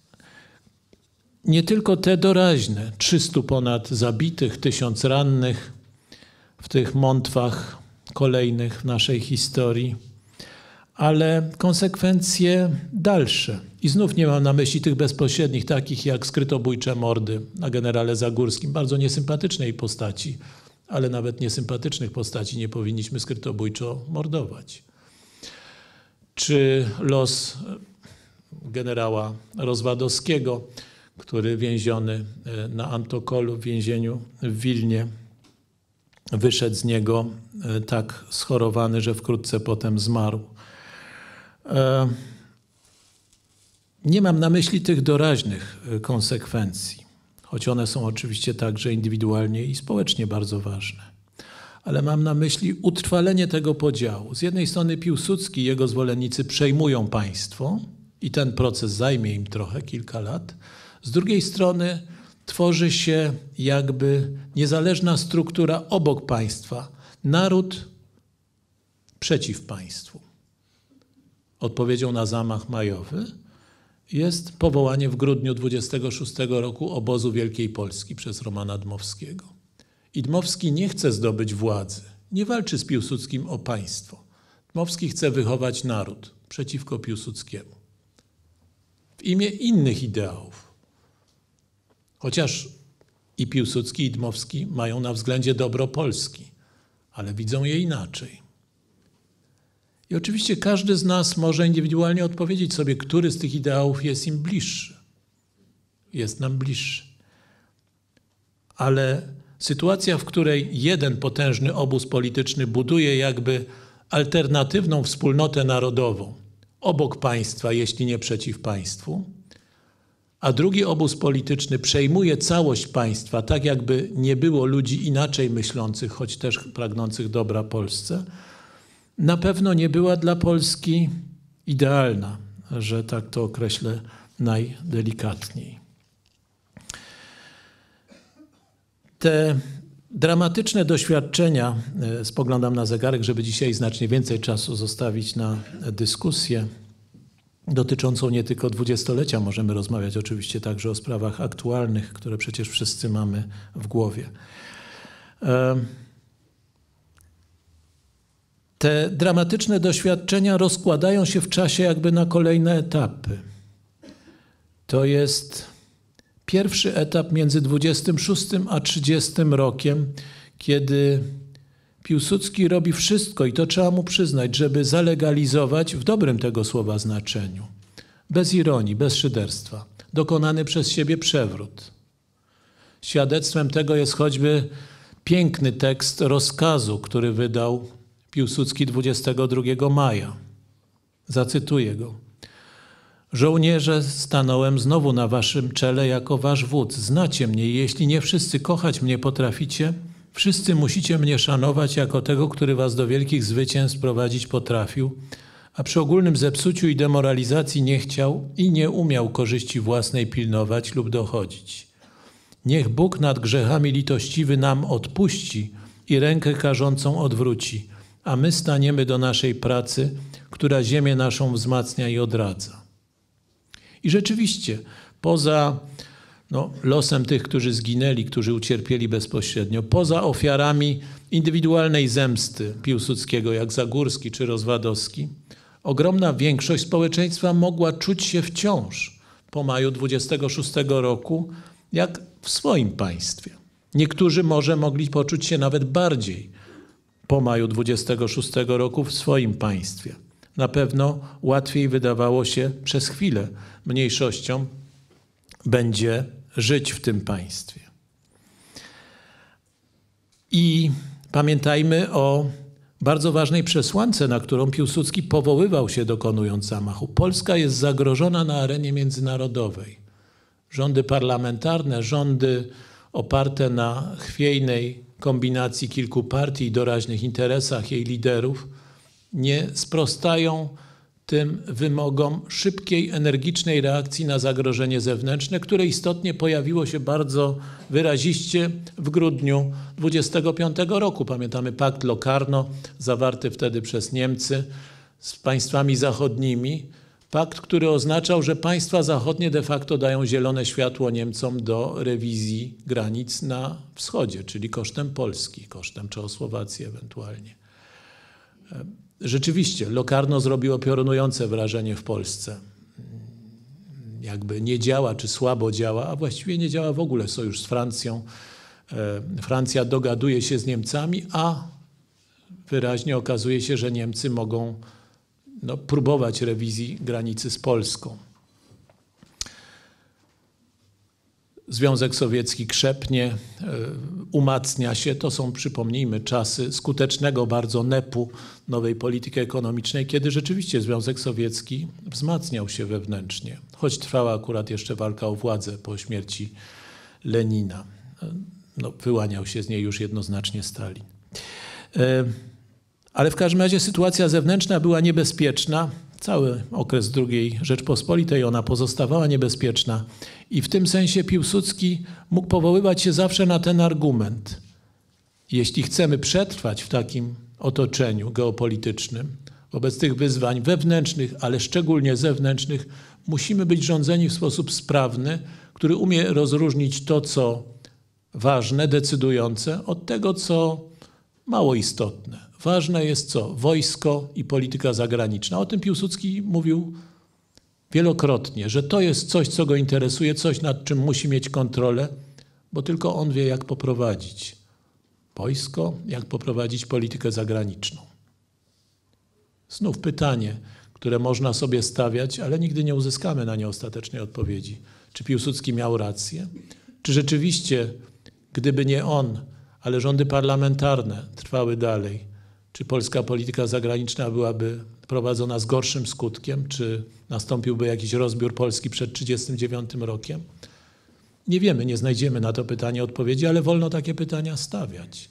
nie tylko te doraźne, trzystu ponad zabitych, tysiąc rannych w tych mątwach kolejnych w naszej historii, ale konsekwencje dalsze. I znów nie mam na myśli tych bezpośrednich, takich jak skrytobójcze mordy na generale Zagórskim, bardzo niesympatycznej postaci, ale nawet niesympatycznych postaci nie powinniśmy skrytobójczo mordować. Czy los generała Rozwadowskiego, który więziony na Antokolu w więzieniu w Wilnie wyszedł z niego tak schorowany, że wkrótce potem zmarł. Nie mam na myśli tych doraźnych konsekwencji, choć one są oczywiście także indywidualnie i społecznie bardzo ważne. Ale mam na myśli utrwalenie tego podziału. Z jednej strony Piłsudski i jego zwolennicy przejmują państwo i ten proces zajmie im trochę, kilka lat. Z drugiej strony tworzy się jakby niezależna struktura obok państwa, naród przeciw państwu. Odpowiedzią na zamach majowy jest powołanie w grudniu dwudziestego szóstego roku obozu Wielkiej Polski przez Romana Dmowskiego. I Dmowski nie chce zdobyć władzy, nie walczy z Piłsudskim o państwo. Dmowski chce wychować naród przeciwko Piłsudskiemu. W imię innych ideałów. Chociaż i Piłsudski, i Dmowski mają na względzie dobro Polski, ale widzą je inaczej. I oczywiście każdy z nas może indywidualnie odpowiedzieć sobie, który z tych ideałów jest im bliższy. Jest nam bliższy. Ale sytuacja, w której jeden potężny obóz polityczny buduje jakby alternatywną wspólnotę narodową obok państwa, jeśli nie przeciw państwu, a drugi obóz polityczny przejmuje całość państwa, tak jakby nie było ludzi inaczej myślących, choć też pragnących dobra Polsce, na pewno nie była dla Polski idealna, że tak to określę najdelikatniej. Te dramatyczne doświadczenia, spoglądam na zegarek, żeby dzisiaj znacznie więcej czasu zostawić na dyskusję dotyczącą nie tylko dwudziestolecia, możemy rozmawiać oczywiście także o sprawach aktualnych, które przecież wszyscy mamy w głowie. Te dramatyczne doświadczenia rozkładają się w czasie jakby na kolejne etapy. To jest pierwszy etap między dwudziestym szóstym a trzydziestym rokiem, kiedy Piłsudski robi wszystko, i to trzeba mu przyznać, żeby zalegalizować w dobrym tego słowa znaczeniu, bez ironii, bez szyderstwa, dokonany przez siebie przewrót. Świadectwem tego jest choćby piękny tekst rozkazu, który wydał Piłsudski dwudziestego drugiego maja. Zacytuję go. Żołnierze, stanąłem znowu na waszym czele jako wasz wódz. Znacie mnie i jeśli nie wszyscy kochać mnie potraficie, wszyscy musicie mnie szanować jako tego, który was do wielkich zwycięstw prowadzić potrafił, a przy ogólnym zepsuciu i demoralizacji nie chciał i nie umiał korzyści własnej pilnować lub dochodzić. Niech Bóg nad grzechami litościwy nam odpuści i rękę karzącą odwróci, a my staniemy do naszej pracy, która ziemię naszą wzmacnia i odradza. I rzeczywiście, poza no, losem tych, którzy zginęli, którzy ucierpieli bezpośrednio, poza ofiarami indywidualnej zemsty Piłsudskiego, jak Zagórski czy Rozwadowski, ogromna większość społeczeństwa mogła czuć się wciąż po maju dwudziestego szóstego roku jak w swoim państwie. Niektórzy może mogli poczuć się nawet bardziej po maju dwudziestego szóstego roku w swoim państwie. Na pewno łatwiej wydawało się przez chwilę mniejszościom będzie żyć w tym państwie. I pamiętajmy o bardzo ważnej przesłance, na którą Piłsudski powoływał się, dokonując zamachu. Polska jest zagrożona na arenie międzynarodowej. Rządy parlamentarne, rządy oparte na chwiejnej kombinacji kilku partii i doraźnych interesach jej liderów nie sprostają tym wymogom szybkiej, energicznej reakcji na zagrożenie zewnętrzne, które istotnie pojawiło się bardzo wyraziście w grudniu dwudziestego piątego roku. Pamiętamy pakt Locarno, zawarty wtedy przez Niemcy z państwami zachodnimi. Pakt, który oznaczał, że państwa zachodnie de facto dają zielone światło Niemcom do rewizji granic na wschodzie, czyli kosztem Polski, kosztem Czechosłowacji ewentualnie. Rzeczywiście, Locarno zrobiło piorunujące wrażenie w Polsce. Jakby nie działa, czy słabo działa, a właściwie nie działa w ogóle sojusz z Francją. Francja dogaduje się z Niemcami, a wyraźnie okazuje się, że Niemcy mogą no, próbować rewizji granicy z Polską. Związek Sowiecki krzepnie, umacnia się. To są, przypomnijmy, czasy skutecznego bardzo nepu nowej polityki ekonomicznej, kiedy rzeczywiście Związek Sowiecki wzmacniał się wewnętrznie, choć trwała akurat jeszcze walka o władzę po śmierci Lenina. No, wyłaniał się z niej już jednoznacznie Stalin. Ale w każdym razie sytuacja zewnętrzna była niebezpieczna. Cały okres drugiej Rzeczpospolitej ona pozostawała niebezpieczna i w tym sensie Piłsudski mógł powoływać się zawsze na ten argument. Jeśli chcemy przetrwać w takim otoczeniu geopolitycznym, wobec tych wyzwań wewnętrznych, ale szczególnie zewnętrznych, musimy być rządzeni w sposób sprawny, który umie rozróżnić to, co ważne, decydujące, od tego, co mało istotne. Ważne jest co? Wojsko i polityka zagraniczna. O tym Piłsudski mówił wielokrotnie, że to jest coś, co go interesuje, coś, nad czym musi mieć kontrolę, bo tylko on wie, jak poprowadzić wojsko, jak poprowadzić politykę zagraniczną. Znów pytanie, które można sobie stawiać, ale nigdy nie uzyskamy na nie ostatecznej odpowiedzi. Czy Piłsudski miał rację? Czy rzeczywiście, gdyby nie on, ale rządy parlamentarne trwały dalej, czy polska polityka zagraniczna byłaby prowadzona z gorszym skutkiem? Czy nastąpiłby jakiś rozbiór Polski przed trzydziestym dziewiątym rokiem? Nie wiemy, nie znajdziemy na to pytanie odpowiedzi, ale wolno takie pytania stawiać.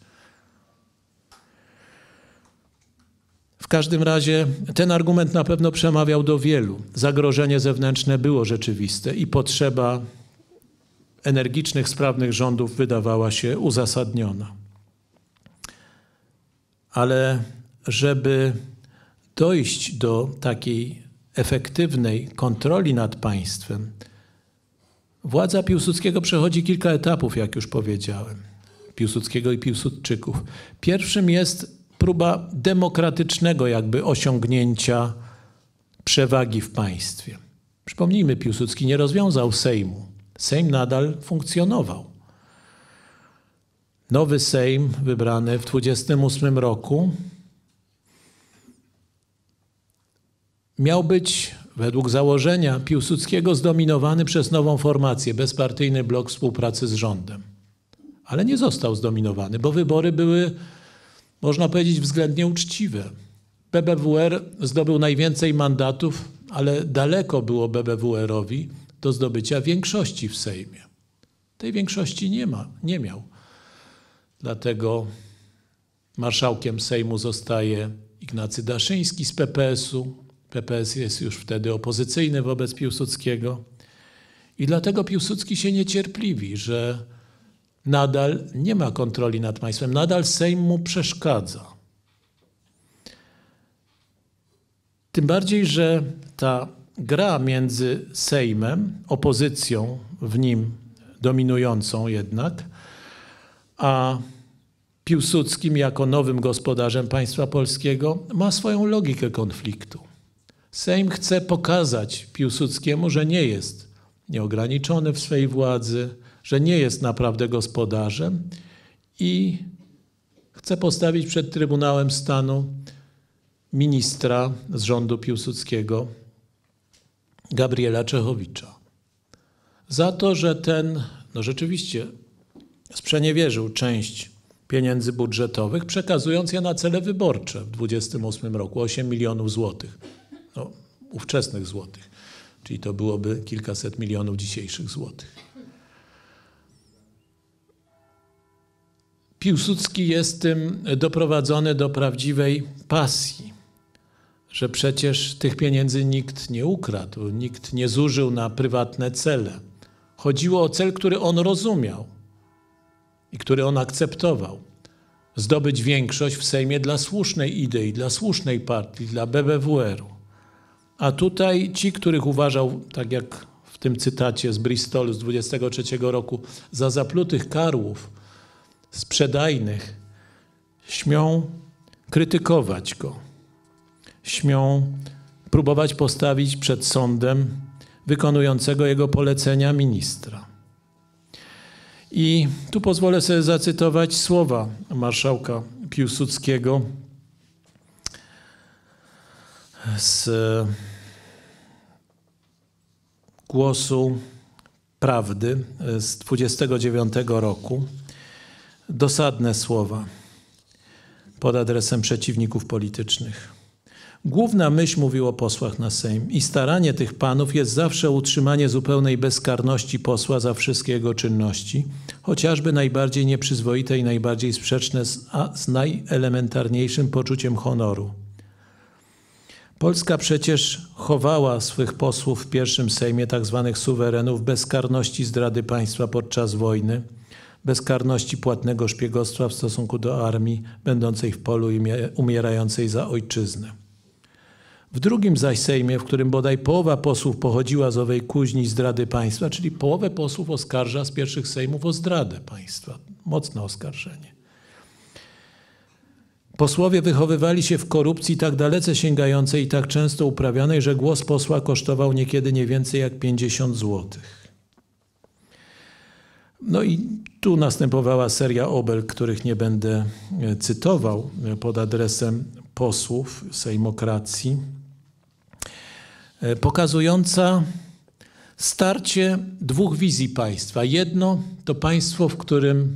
W każdym razie ten argument na pewno przemawiał do wielu. Zagrożenie zewnętrzne było rzeczywiste i potrzeba energicznych, sprawnych rządów wydawała się uzasadniona. Ale żeby dojść do takiej efektywnej kontroli nad państwem, władza Piłsudskiego przechodzi kilka etapów, jak już powiedziałem. Piłsudskiego i Piłsudczyków. Pierwszym jest próba demokratycznego jakby osiągnięcia przewagi w państwie. Przypomnijmy, Piłsudski nie rozwiązał Sejmu. Sejm nadal funkcjonował. Nowy Sejm wybrany w dwudziestym ósmym roku miał być według założenia Piłsudskiego zdominowany przez nową formację, bezpartyjny blok współpracy z rządem. Ale nie został zdominowany, bo wybory były, można powiedzieć, względnie uczciwe. B B W R zdobył najwięcej mandatów, ale daleko było B B W R-owi do zdobycia większości w Sejmie. Tej większości nie ma, nie miał. Dlatego marszałkiem Sejmu zostaje Ignacy Daszyński z P P S-u. P P S jest już wtedy opozycyjny wobec Piłsudskiego. I dlatego Piłsudski się niecierpliwi, że nadal nie ma kontroli nad państwem, nadal Sejm mu przeszkadza. Tym bardziej, że ta gra między Sejmem, opozycją w nim dominującą jednak, a Piłsudskim jako nowym gospodarzem państwa polskiego ma swoją logikę konfliktu. Sejm chce pokazać Piłsudskiemu, że nie jest nieograniczony w swej władzy, że nie jest naprawdę gospodarzem i chce postawić przed Trybunałem Stanu ministra z rządu Piłsudskiego, Gabriela Czechowicza. Za to, że ten, no rzeczywiście sprzeniewierzył część pieniędzy budżetowych, przekazując je na cele wyborcze w dwudziestym ósmym roku, osiem milionów złotych, no, ówczesnych złotych, czyli to byłoby kilkaset milionów dzisiejszych złotych. Piłsudski jest tym doprowadzony do prawdziwej pasji, że przecież tych pieniędzy nikt nie ukradł, nikt nie zużył na prywatne cele. Chodziło o cel, który on rozumiał i który on akceptował. Zdobyć większość w Sejmie dla słusznej idei, dla słusznej partii, dla B B W R u. A tutaj ci, których uważał, tak jak w tym cytacie z Bristolu z dwudziestego trzeciego roku, za zaplutych karłów sprzedajnych, śmią krytykować go. Śmią próbować postawić przed sądem wykonującego jego polecenia ministra. I tu pozwolę sobie zacytować słowa marszałka Piłsudskiego z Głosu Prawdy z dwudziestego dziewiątego roku. Dosadne słowa pod adresem przeciwników politycznych. Główna myśl, mówił o posłach na Sejm, i staranie tych panów jest zawsze utrzymanie zupełnej bezkarności posła za wszystkie jego czynności, chociażby najbardziej nieprzyzwoite i najbardziej sprzeczne z, a, z najelementarniejszym poczuciem honoru. Polska przecież chowała swych posłów w pierwszym Sejmie, tak zwanych suwerenów, bezkarności zdrady państwa podczas wojny, bezkarności płatnego szpiegostwa w stosunku do armii będącej w polu i umierającej za ojczyznę. W drugim zaś Sejmie, w którym bodaj połowa posłów pochodziła z owej kuźni zdrady państwa, czyli połowę posłów oskarża z pierwszych Sejmów o zdradę państwa. Mocne oskarżenie. Posłowie wychowywali się w korupcji tak dalece sięgającej i tak często uprawianej, że głos posła kosztował niekiedy nie więcej jak pięćdziesiąt złotych. No i tu następowała seria obelg, których nie będę cytował, pod adresem posłów sejmokracji, pokazująca starcie dwóch wizji państwa. Jedno to państwo, w którym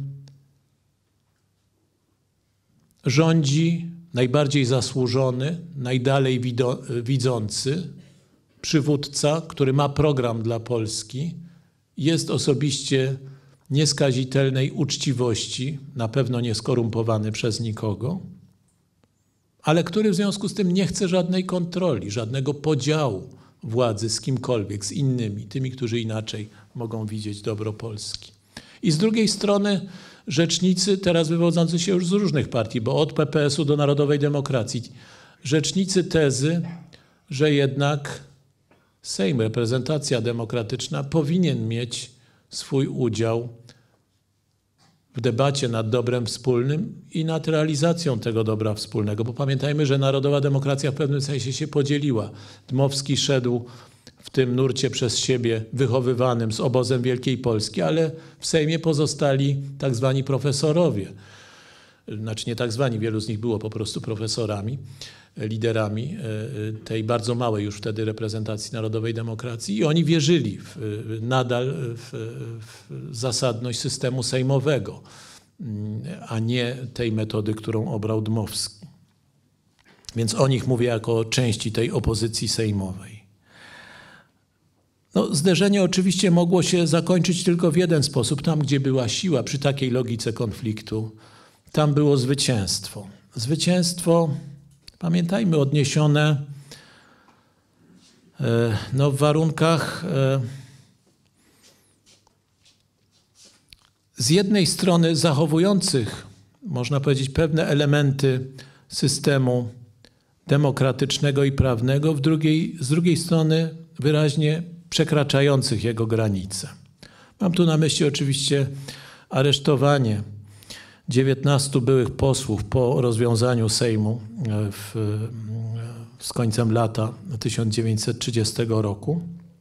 rządzi najbardziej zasłużony, najdalej widzący przywódca, który ma program dla Polski, jest osobiście nieskazitelnej uczciwości, na pewno nie skorumpowany przez nikogo, ale który w związku z tym nie chce żadnej kontroli, żadnego podziału władzy z kimkolwiek, z innymi, tymi, którzy inaczej mogą widzieć dobro Polski. I z drugiej strony rzecznicy, teraz wywodzący się już z różnych partii, bo od P P S u do Narodowej Demokracji, rzecznicy tezy, że jednak Sejm, reprezentacja demokratyczna powinien mieć swój udział w debacie nad dobrem wspólnym i nad realizacją tego dobra wspólnego. Bo pamiętajmy, że narodowa demokracja w pewnym sensie się podzieliła. Dmowski szedł w tym nurcie przez siebie wychowywanym z obozem Wielkiej Polski, ale w Sejmie pozostali tak zwani profesorowie. Znaczy nie tak zwani, wielu z nich było po prostu profesorami, liderami tej bardzo małej już wtedy reprezentacji narodowej demokracji i oni wierzyli w, nadal w, w zasadność systemu sejmowego, a nie tej metody, którą obrał Dmowski. Więc o nich mówię jako o części tej opozycji sejmowej. No, zderzenie oczywiście mogło się zakończyć tylko w jeden sposób. Tam, gdzie była siła, przy takiej logice konfliktu, tam było zwycięstwo. Zwycięstwo, pamiętajmy, odniesione no, w warunkach z jednej strony zachowujących, można powiedzieć, pewne elementy systemu demokratycznego i prawnego, w drugiej, z drugiej strony wyraźnie przekraczających jego granice. Mam tu na myśli oczywiście aresztowanie dziewiętnastu byłych posłów po rozwiązaniu Sejmu w, z końcem lata tysiąc dziewięćset trzydziestego roku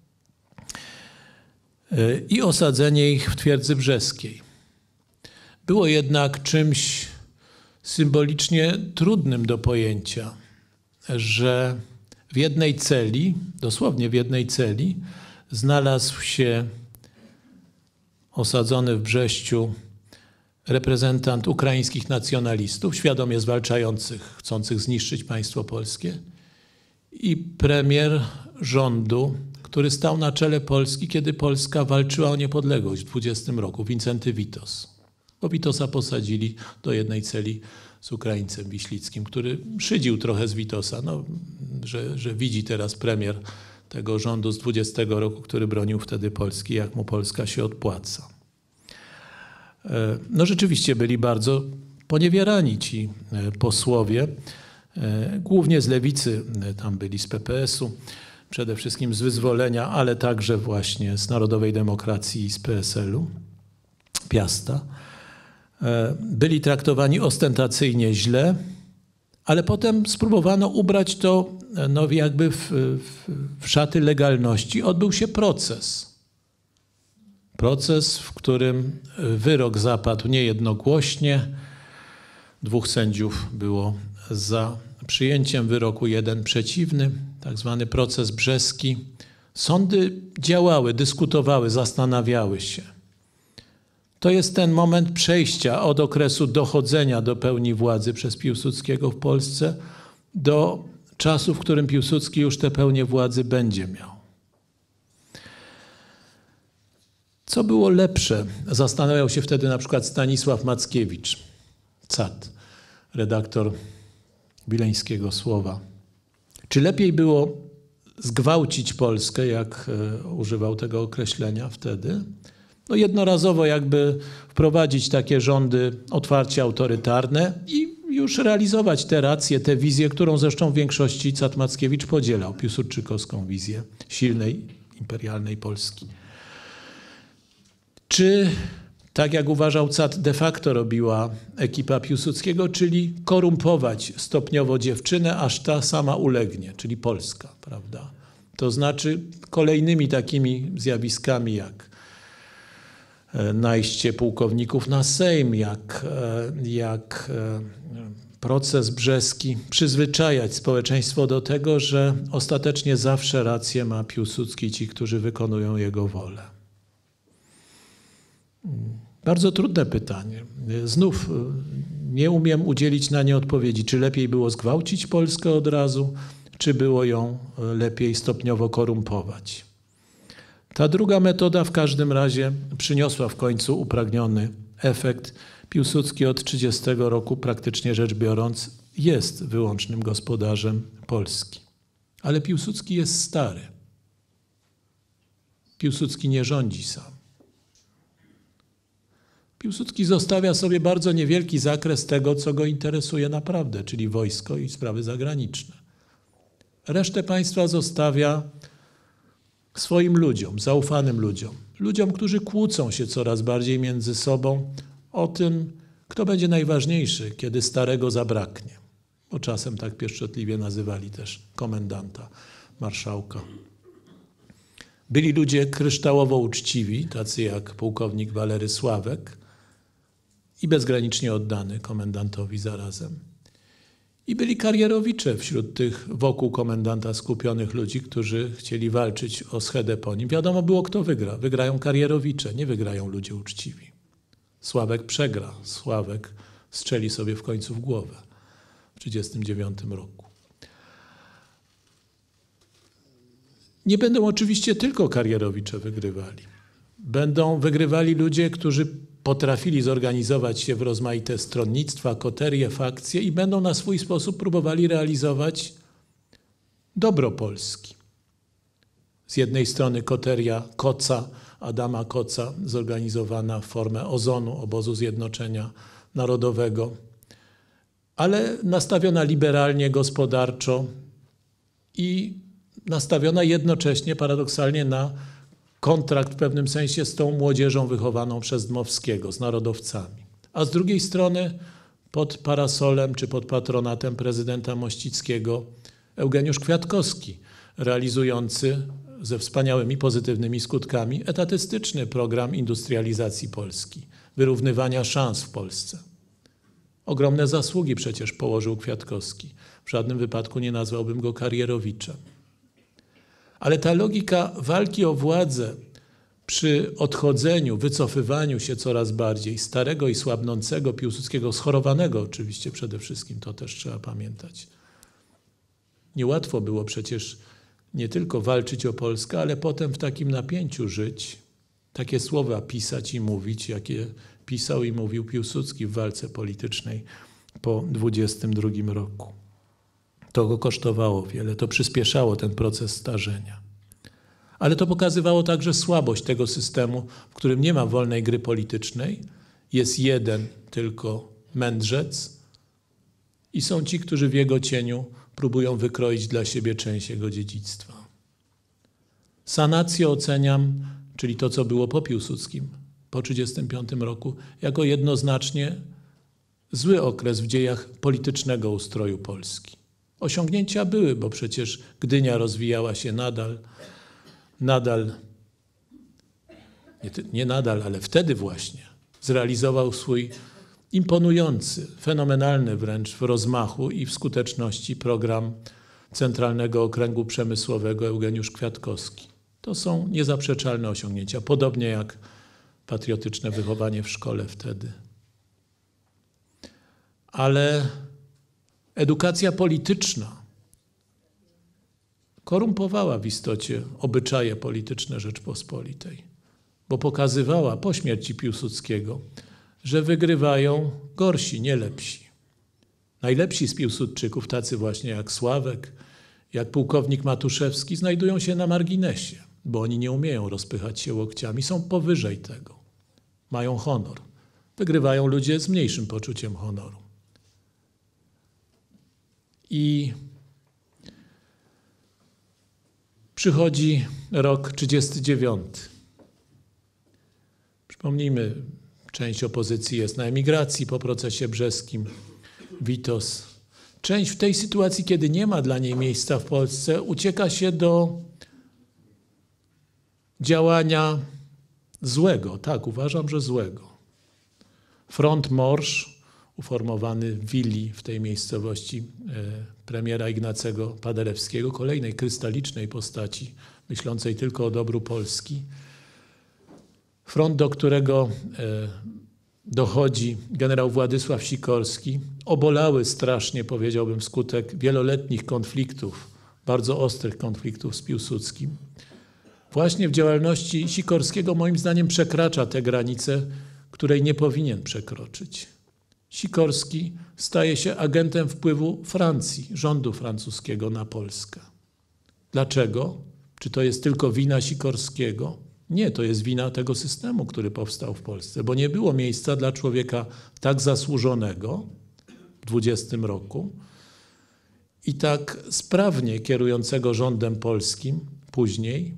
i osadzenie ich w Twierdzy Brzeskiej. Było jednak czymś symbolicznie trudnym do pojęcia, że w jednej celi, dosłownie w jednej celi, znalazł się osadzony w Brześciu reprezentant ukraińskich nacjonalistów, świadomie zwalczających, chcących zniszczyć państwo polskie, i premier rządu, który stał na czele Polski, kiedy Polska walczyła o niepodległość w dwudziestym roku, Wincenty Witos. Bo Witosa posadzili do jednej celi z Ukraińcem Wiślickim, który szydził trochę z Witosa, no, że, że widzi teraz premier tego rządu z dwudziestego roku, który bronił wtedy Polski, jak mu Polska się odpłaca. No rzeczywiście byli bardzo poniewierani ci posłowie, głównie z lewicy, tam byli z P P S-u, przede wszystkim z Wyzwolenia, ale także właśnie z Narodowej Demokracji i z P S L-u, Piasta. Byli traktowani ostentacyjnie źle, ale potem spróbowano ubrać to no, jakby w, w, w szaty legalności. Odbył się proces. Proces, w którym wyrok zapadł niejednogłośnie. Dwóch sędziów było za przyjęciem wyroku, jeden przeciwny, tak zwany proces brzeski. Sądy działały, dyskutowały, zastanawiały się. To jest ten moment przejścia od okresu dochodzenia do pełni władzy przez Piłsudskiego w Polsce do czasu, w którym Piłsudski już tę pełnię władzy będzie miał. Co było lepsze? Zastanawiał się wtedy na przykład Stanisław Mackiewicz, cat, redaktor Wileńskiego Słowa. Czy lepiej było zgwałcić Polskę, jak e, używał tego określenia wtedy? No jednorazowo jakby wprowadzić takie rządy otwarcie autorytarne i już realizować te racje, tę wizję, którą zresztą w większości cat Mackiewicz podzielał, piłsudczykowską wizję silnej, imperialnej Polski. Czy tak jak uważał cat, de facto robiła ekipa Piłsudskiego, czyli korumpować stopniowo dziewczynę, aż ta sama ulegnie, czyli Polska, prawda? To znaczy kolejnymi takimi zjawiskami jak najście pułkowników na Sejm, jak, jak proces brzeski, przyzwyczajać społeczeństwo do tego, że ostatecznie zawsze rację ma Piłsudski, ci, którzy wykonują jego wolę. Bardzo trudne pytanie. Znów nie umiem udzielić na nie odpowiedzi, czy lepiej było zgwałcić Polskę od razu, czy było ją lepiej stopniowo korumpować. Ta druga metoda w każdym razie przyniosła w końcu upragniony efekt. Piłsudski od tysiąc dziewięćset trzydziestego roku, praktycznie rzecz biorąc, jest wyłącznym gospodarzem Polski. Ale Piłsudski jest stary. Piłsudski nie rządzi sam. Piłsudski zostawia sobie bardzo niewielki zakres tego, co go interesuje naprawdę, czyli wojsko i sprawy zagraniczne. Resztę państwa zostawia swoim ludziom, zaufanym ludziom. Ludziom, którzy kłócą się coraz bardziej między sobą o tym, kto będzie najważniejszy, kiedy starego zabraknie. Bo czasem tak pieszczotliwie nazywali też komendanta, marszałka. Byli ludzie kryształowo uczciwi, tacy jak pułkownik Walery Sławek i bezgranicznie oddany komendantowi zarazem. I byli karierowicze wśród tych wokół komendanta skupionych ludzi, którzy chcieli walczyć o schedę po nim. Wiadomo było, kto wygra. Wygrają karierowicze, nie wygrają ludzie uczciwi. Sławek przegra. Sławek strzeli sobie w końcu w głowę w tysiąc dziewięćset trzydziestym dziewiątym roku. Nie będą oczywiście tylko karierowicze wygrywali. Będą wygrywali ludzie, którzy potrafili zorganizować się w rozmaite stronnictwa, koterie, fakcje i będą na swój sposób próbowali realizować dobro Polski. Z jednej strony koteria Koca, Adama Koca, zorganizowana w formę Ozonu, Obozu Zjednoczenia Narodowego, ale nastawiona liberalnie, gospodarczo i nastawiona jednocześnie, paradoksalnie, na kontrakt w pewnym sensie z tą młodzieżą wychowaną przez Dmowskiego, z narodowcami. A z drugiej strony pod parasolem czy pod patronatem prezydenta Mościckiego Eugeniusz Kwiatkowski, realizujący ze wspaniałymi pozytywnymi skutkami etatystyczny program industrializacji Polski, wyrównywania szans w Polsce. Ogromne zasługi przecież położył Kwiatkowski. W żadnym wypadku nie nazwałbym go karierowiczem. Ale ta logika walki o władzę przy odchodzeniu, wycofywaniu się coraz bardziej starego i słabnącego Piłsudskiego, schorowanego oczywiście przede wszystkim, to też trzeba pamiętać. Niełatwo było przecież nie tylko walczyć o Polskę, ale potem w takim napięciu żyć, takie słowa pisać i mówić, jakie pisał i mówił Piłsudski w walce politycznej po dwudziestym drugim roku. To go kosztowało wiele, to przyspieszało ten proces starzenia. Ale to pokazywało także słabość tego systemu, w którym nie ma wolnej gry politycznej, jest jeden tylko mędrzec i są ci, którzy w jego cieniu próbują wykroić dla siebie część jego dziedzictwa. Sanację oceniam, czyli to, co było po Piłsudskim, po trzydziestym piątym roku, jako jednoznacznie zły okres w dziejach politycznego ustroju Polski. Osiągnięcia były, bo przecież Gdynia rozwijała się nadal, nadal, nie, nie nadal, ale wtedy właśnie zrealizował swój imponujący, fenomenalny wręcz w rozmachu i w skuteczności program Centralnego Okręgu Przemysłowego Eugeniusz Kwiatkowski. To są niezaprzeczalne osiągnięcia, podobnie jak patriotyczne wychowanie w szkole wtedy. Ale edukacja polityczna korumpowała w istocie obyczaje polityczne Rzeczpospolitej, bo pokazywała po śmierci Piłsudskiego, że wygrywają gorsi, nie lepsi. Najlepsi z Piłsudczyków, tacy właśnie jak Sławek, jak pułkownik Matuszewski, znajdują się na marginesie, bo oni nie umieją rozpychać się łokciami, są powyżej tego. Mają honor. Wygrywają ludzie z mniejszym poczuciem honoru. I przychodzi rok trzydziesty dziewiąty. Przypomnijmy, część opozycji jest na emigracji po procesie brzeskim, Witos. Część w tej sytuacji, kiedy nie ma dla niej miejsca w Polsce, ucieka się do działania złego. Tak, uważam, że złego. Front Morsz, uformowany w willi w tej miejscowości e, premiera Ignacego Paderewskiego, kolejnej krystalicznej postaci, myślącej tylko o dobru Polski. Front, do którego e, dochodzi generał Władysław Sikorski, obolały strasznie, powiedziałbym, wskutek wieloletnich konfliktów, bardzo ostrych konfliktów z Piłsudskim. Właśnie w działalności Sikorskiego moim zdaniem przekracza tę granicę, której nie powinien przekroczyć. Sikorski staje się agentem wpływu Francji, rządu francuskiego na Polskę. Dlaczego? Czy to jest tylko wina Sikorskiego? Nie, to jest wina tego systemu, który powstał w Polsce, bo nie było miejsca dla człowieka tak zasłużonego w dwudziestym roku i tak sprawnie kierującego rządem polskim później.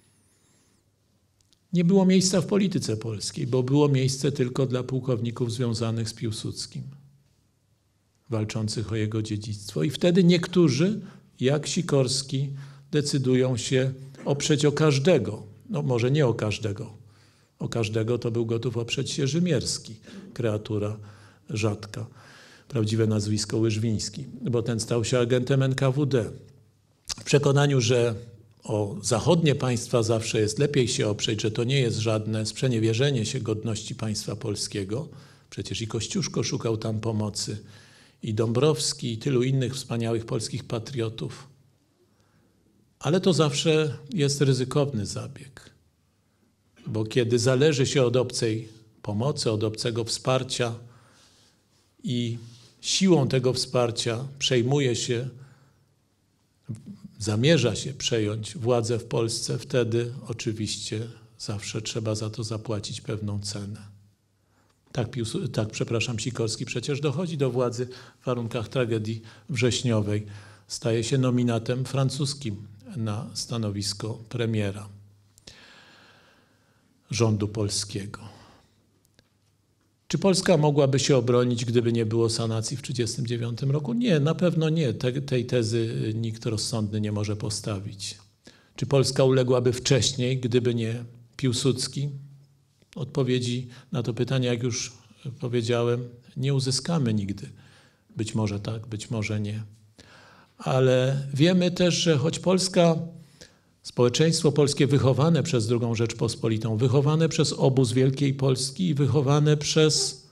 Nie było miejsca w polityce polskiej, bo było miejsce tylko dla pułkowników związanych z Piłsudskim, walczących o jego dziedzictwo. I wtedy niektórzy, jak Sikorski, decydują się oprzeć o każdego, no może nie o każdego, o każdego to był gotów oprzeć się Rzymierski, kreatura rzadka, prawdziwe nazwisko Łyżwiński, bo ten stał się agentem N K W D. W przekonaniu, że o zachodnie państwa zawsze jest lepiej się oprzeć, że to nie jest żadne sprzeniewierzenie się godności państwa polskiego. Przecież i Kościuszko szukał tam pomocy, i Dąbrowski, i tylu innych wspaniałych polskich patriotów. Ale to zawsze jest ryzykowny zabieg, bo kiedy zależy się od obcej pomocy, od obcego wsparcia i siłą tego wsparcia przejmuje się, zamierza się przejąć władzę w Polsce, wtedy oczywiście zawsze trzeba za to zapłacić pewną cenę. Tak, Piłsu, tak, przepraszam, Sikorski przecież dochodzi do władzy w warunkach tragedii wrześniowej. Staje się nominatem francuskim na stanowisko premiera rządu polskiego. Czy Polska mogłaby się obronić, gdyby nie było sanacji w tysiąc dziewięćset trzydziestym dziewiątym roku? Nie, na pewno nie. Te, tej tezy nikt rozsądny nie może postawić. Czy Polska uległaby wcześniej, gdyby nie Piłsudski? Odpowiedzi na to pytanie, jak już powiedziałem, nie uzyskamy nigdy. Być może tak, być może nie. Ale wiemy też, że choć Polska, społeczeństwo polskie wychowane przez drugą Rzeczpospolitą, wychowane przez obóz Wielkiej Polski i wychowane przez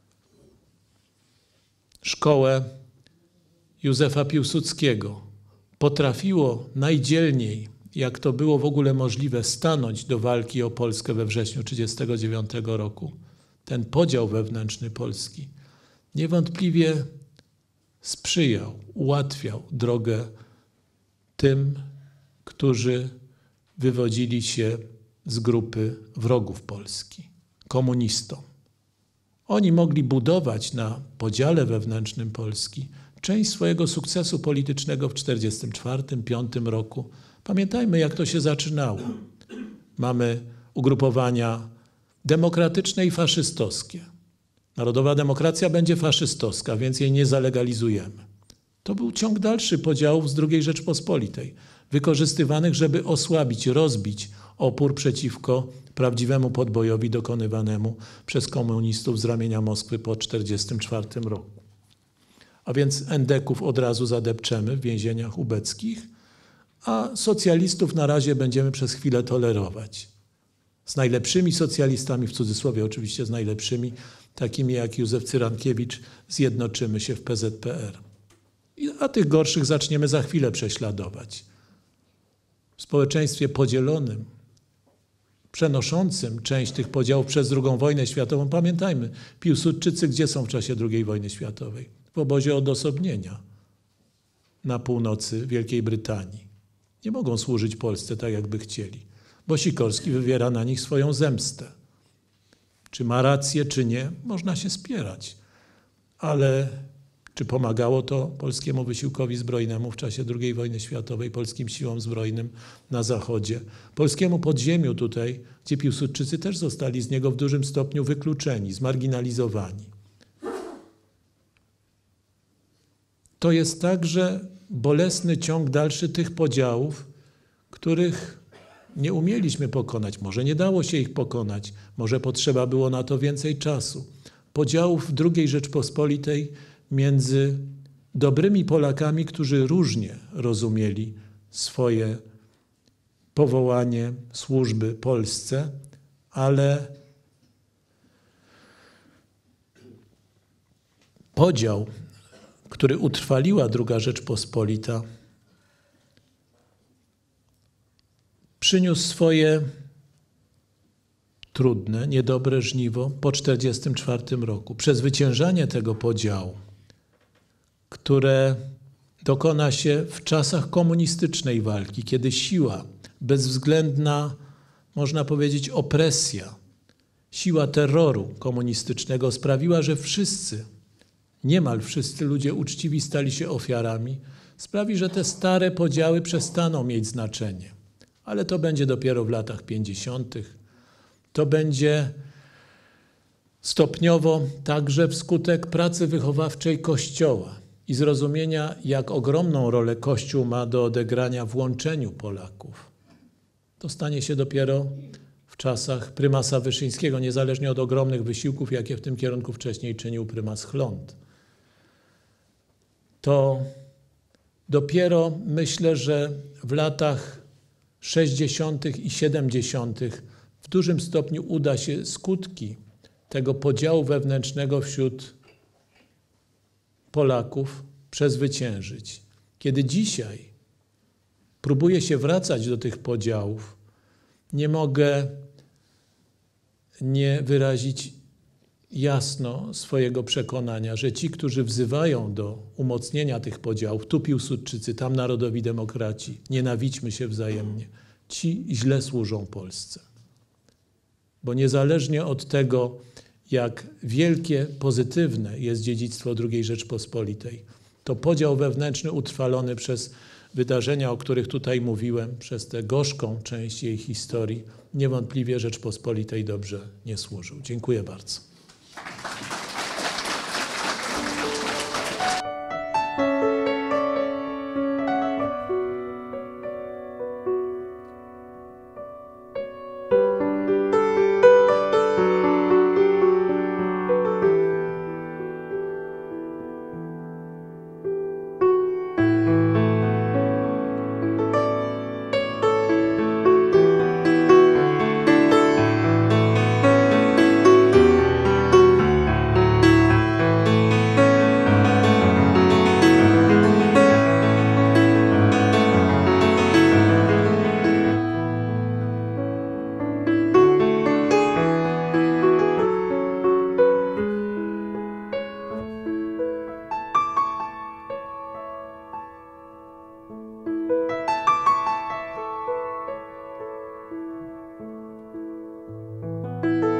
szkołę Józefa Piłsudskiego, potrafiło najdzielniej, jak to było w ogóle możliwe, stanąć do walki o Polskę we wrześniu tysiąc dziewięćset trzydziestego dziewiątego roku. Ten podział wewnętrzny Polski, niewątpliwie sprzyjał, ułatwiał drogę tym, którzy wywodzili się z grupy wrogów Polski, komunistom. Oni mogli budować na podziale wewnętrznym Polski część swojego sukcesu politycznego w tysiąc dziewięćset czterdziestym czwartym piątym roku. Pamiętajmy, jak to się zaczynało. Mamy ugrupowania demokratyczne i faszystowskie. Narodowa demokracja będzie faszystowska, więc jej nie zalegalizujemy. To był ciąg dalszy podziałów z drugiej Rzeczpospolitej, wykorzystywanych, żeby osłabić, rozbić opór przeciwko prawdziwemu podbojowi dokonywanemu przez komunistów z ramienia Moskwy po tysiąc dziewięćset czterdziestym czwartym roku. A więc endeków od razu zadepczemy w więzieniach ubeckich, a socjalistów na razie będziemy przez chwilę tolerować. Z najlepszymi socjalistami, w cudzysłowie oczywiście z najlepszymi, takimi jak Józef Cyrankiewicz, zjednoczymy się w P Z P R. A tych gorszych zaczniemy za chwilę prześladować. W społeczeństwie podzielonym, przenoszącym część tych podziałów przez drugą wojnę światową, pamiętajmy, Piłsudczycy gdzie są w czasie drugiej wojny światowej? W obozie odosobnienia na północy Wielkiej Brytanii. Nie mogą służyć Polsce tak, jakby chcieli, bo Sikorski wywiera na nich swoją zemstę. Czy ma rację, czy nie, można się spierać. Ale czy pomagało to polskiemu wysiłkowi zbrojnemu w czasie drugiej wojny światowej, polskim siłom zbrojnym na Zachodzie, polskiemu podziemiu tutaj, gdzie Piłsudczycy też zostali z niego w dużym stopniu wykluczeni, zmarginalizowani. To jest także bolesny ciąg dalszy tych podziałów, których nie umieliśmy pokonać. Może nie dało się ich pokonać, może potrzeba było na to więcej czasu. Podziałów w drugiej Rzeczpospolitej między dobrymi Polakami, którzy różnie rozumieli swoje powołanie służby Polsce, ale podział, który utrwaliła druga Rzeczpospolita, przyniósł swoje trudne, niedobre żniwo po tysiąc dziewięćset czterdziestym czwartym roku. Przezwyciężanie tego podziału, które dokona się w czasach komunistycznej walki, kiedy siła, bezwzględna, można powiedzieć, opresja, siła terroru komunistycznego sprawiła, że wszyscy, niemal wszyscy ludzie uczciwi stali się ofiarami, sprawi, że te stare podziały przestaną mieć znaczenie. Ale to będzie dopiero w latach pięćdziesiątych. To będzie stopniowo także wskutek pracy wychowawczej Kościoła i zrozumienia, jak ogromną rolę Kościół ma do odegrania w łączeniu Polaków. To stanie się dopiero w czasach prymasa Wyszyńskiego, niezależnie od ogromnych wysiłków, jakie w tym kierunku wcześniej czynił prymas Chlont. To dopiero myślę, że w latach sześćdziesiątych i siedemdziesiątych w dużym stopniu uda się skutki tego podziału wewnętrznego wśród Polaków przezwyciężyć. Kiedy dzisiaj próbuję się wracać do tych podziałów, nie mogę nie wyrazić jasno swojego przekonania, że ci, którzy wzywają do umocnienia tych podziałów, tu Piłsudczycy, tam narodowi demokraci, nienawidźmy się wzajemnie, ci źle służą Polsce. Bo niezależnie od tego, jak wielkie, pozytywne jest dziedzictwo drugiej Rzeczpospolitej, to podział wewnętrzny utrwalony przez wydarzenia, o których tutaj mówiłem, przez tę gorzką część jej historii, niewątpliwie Rzeczpospolitej dobrze nie służył. Dziękuję bardzo. Amen.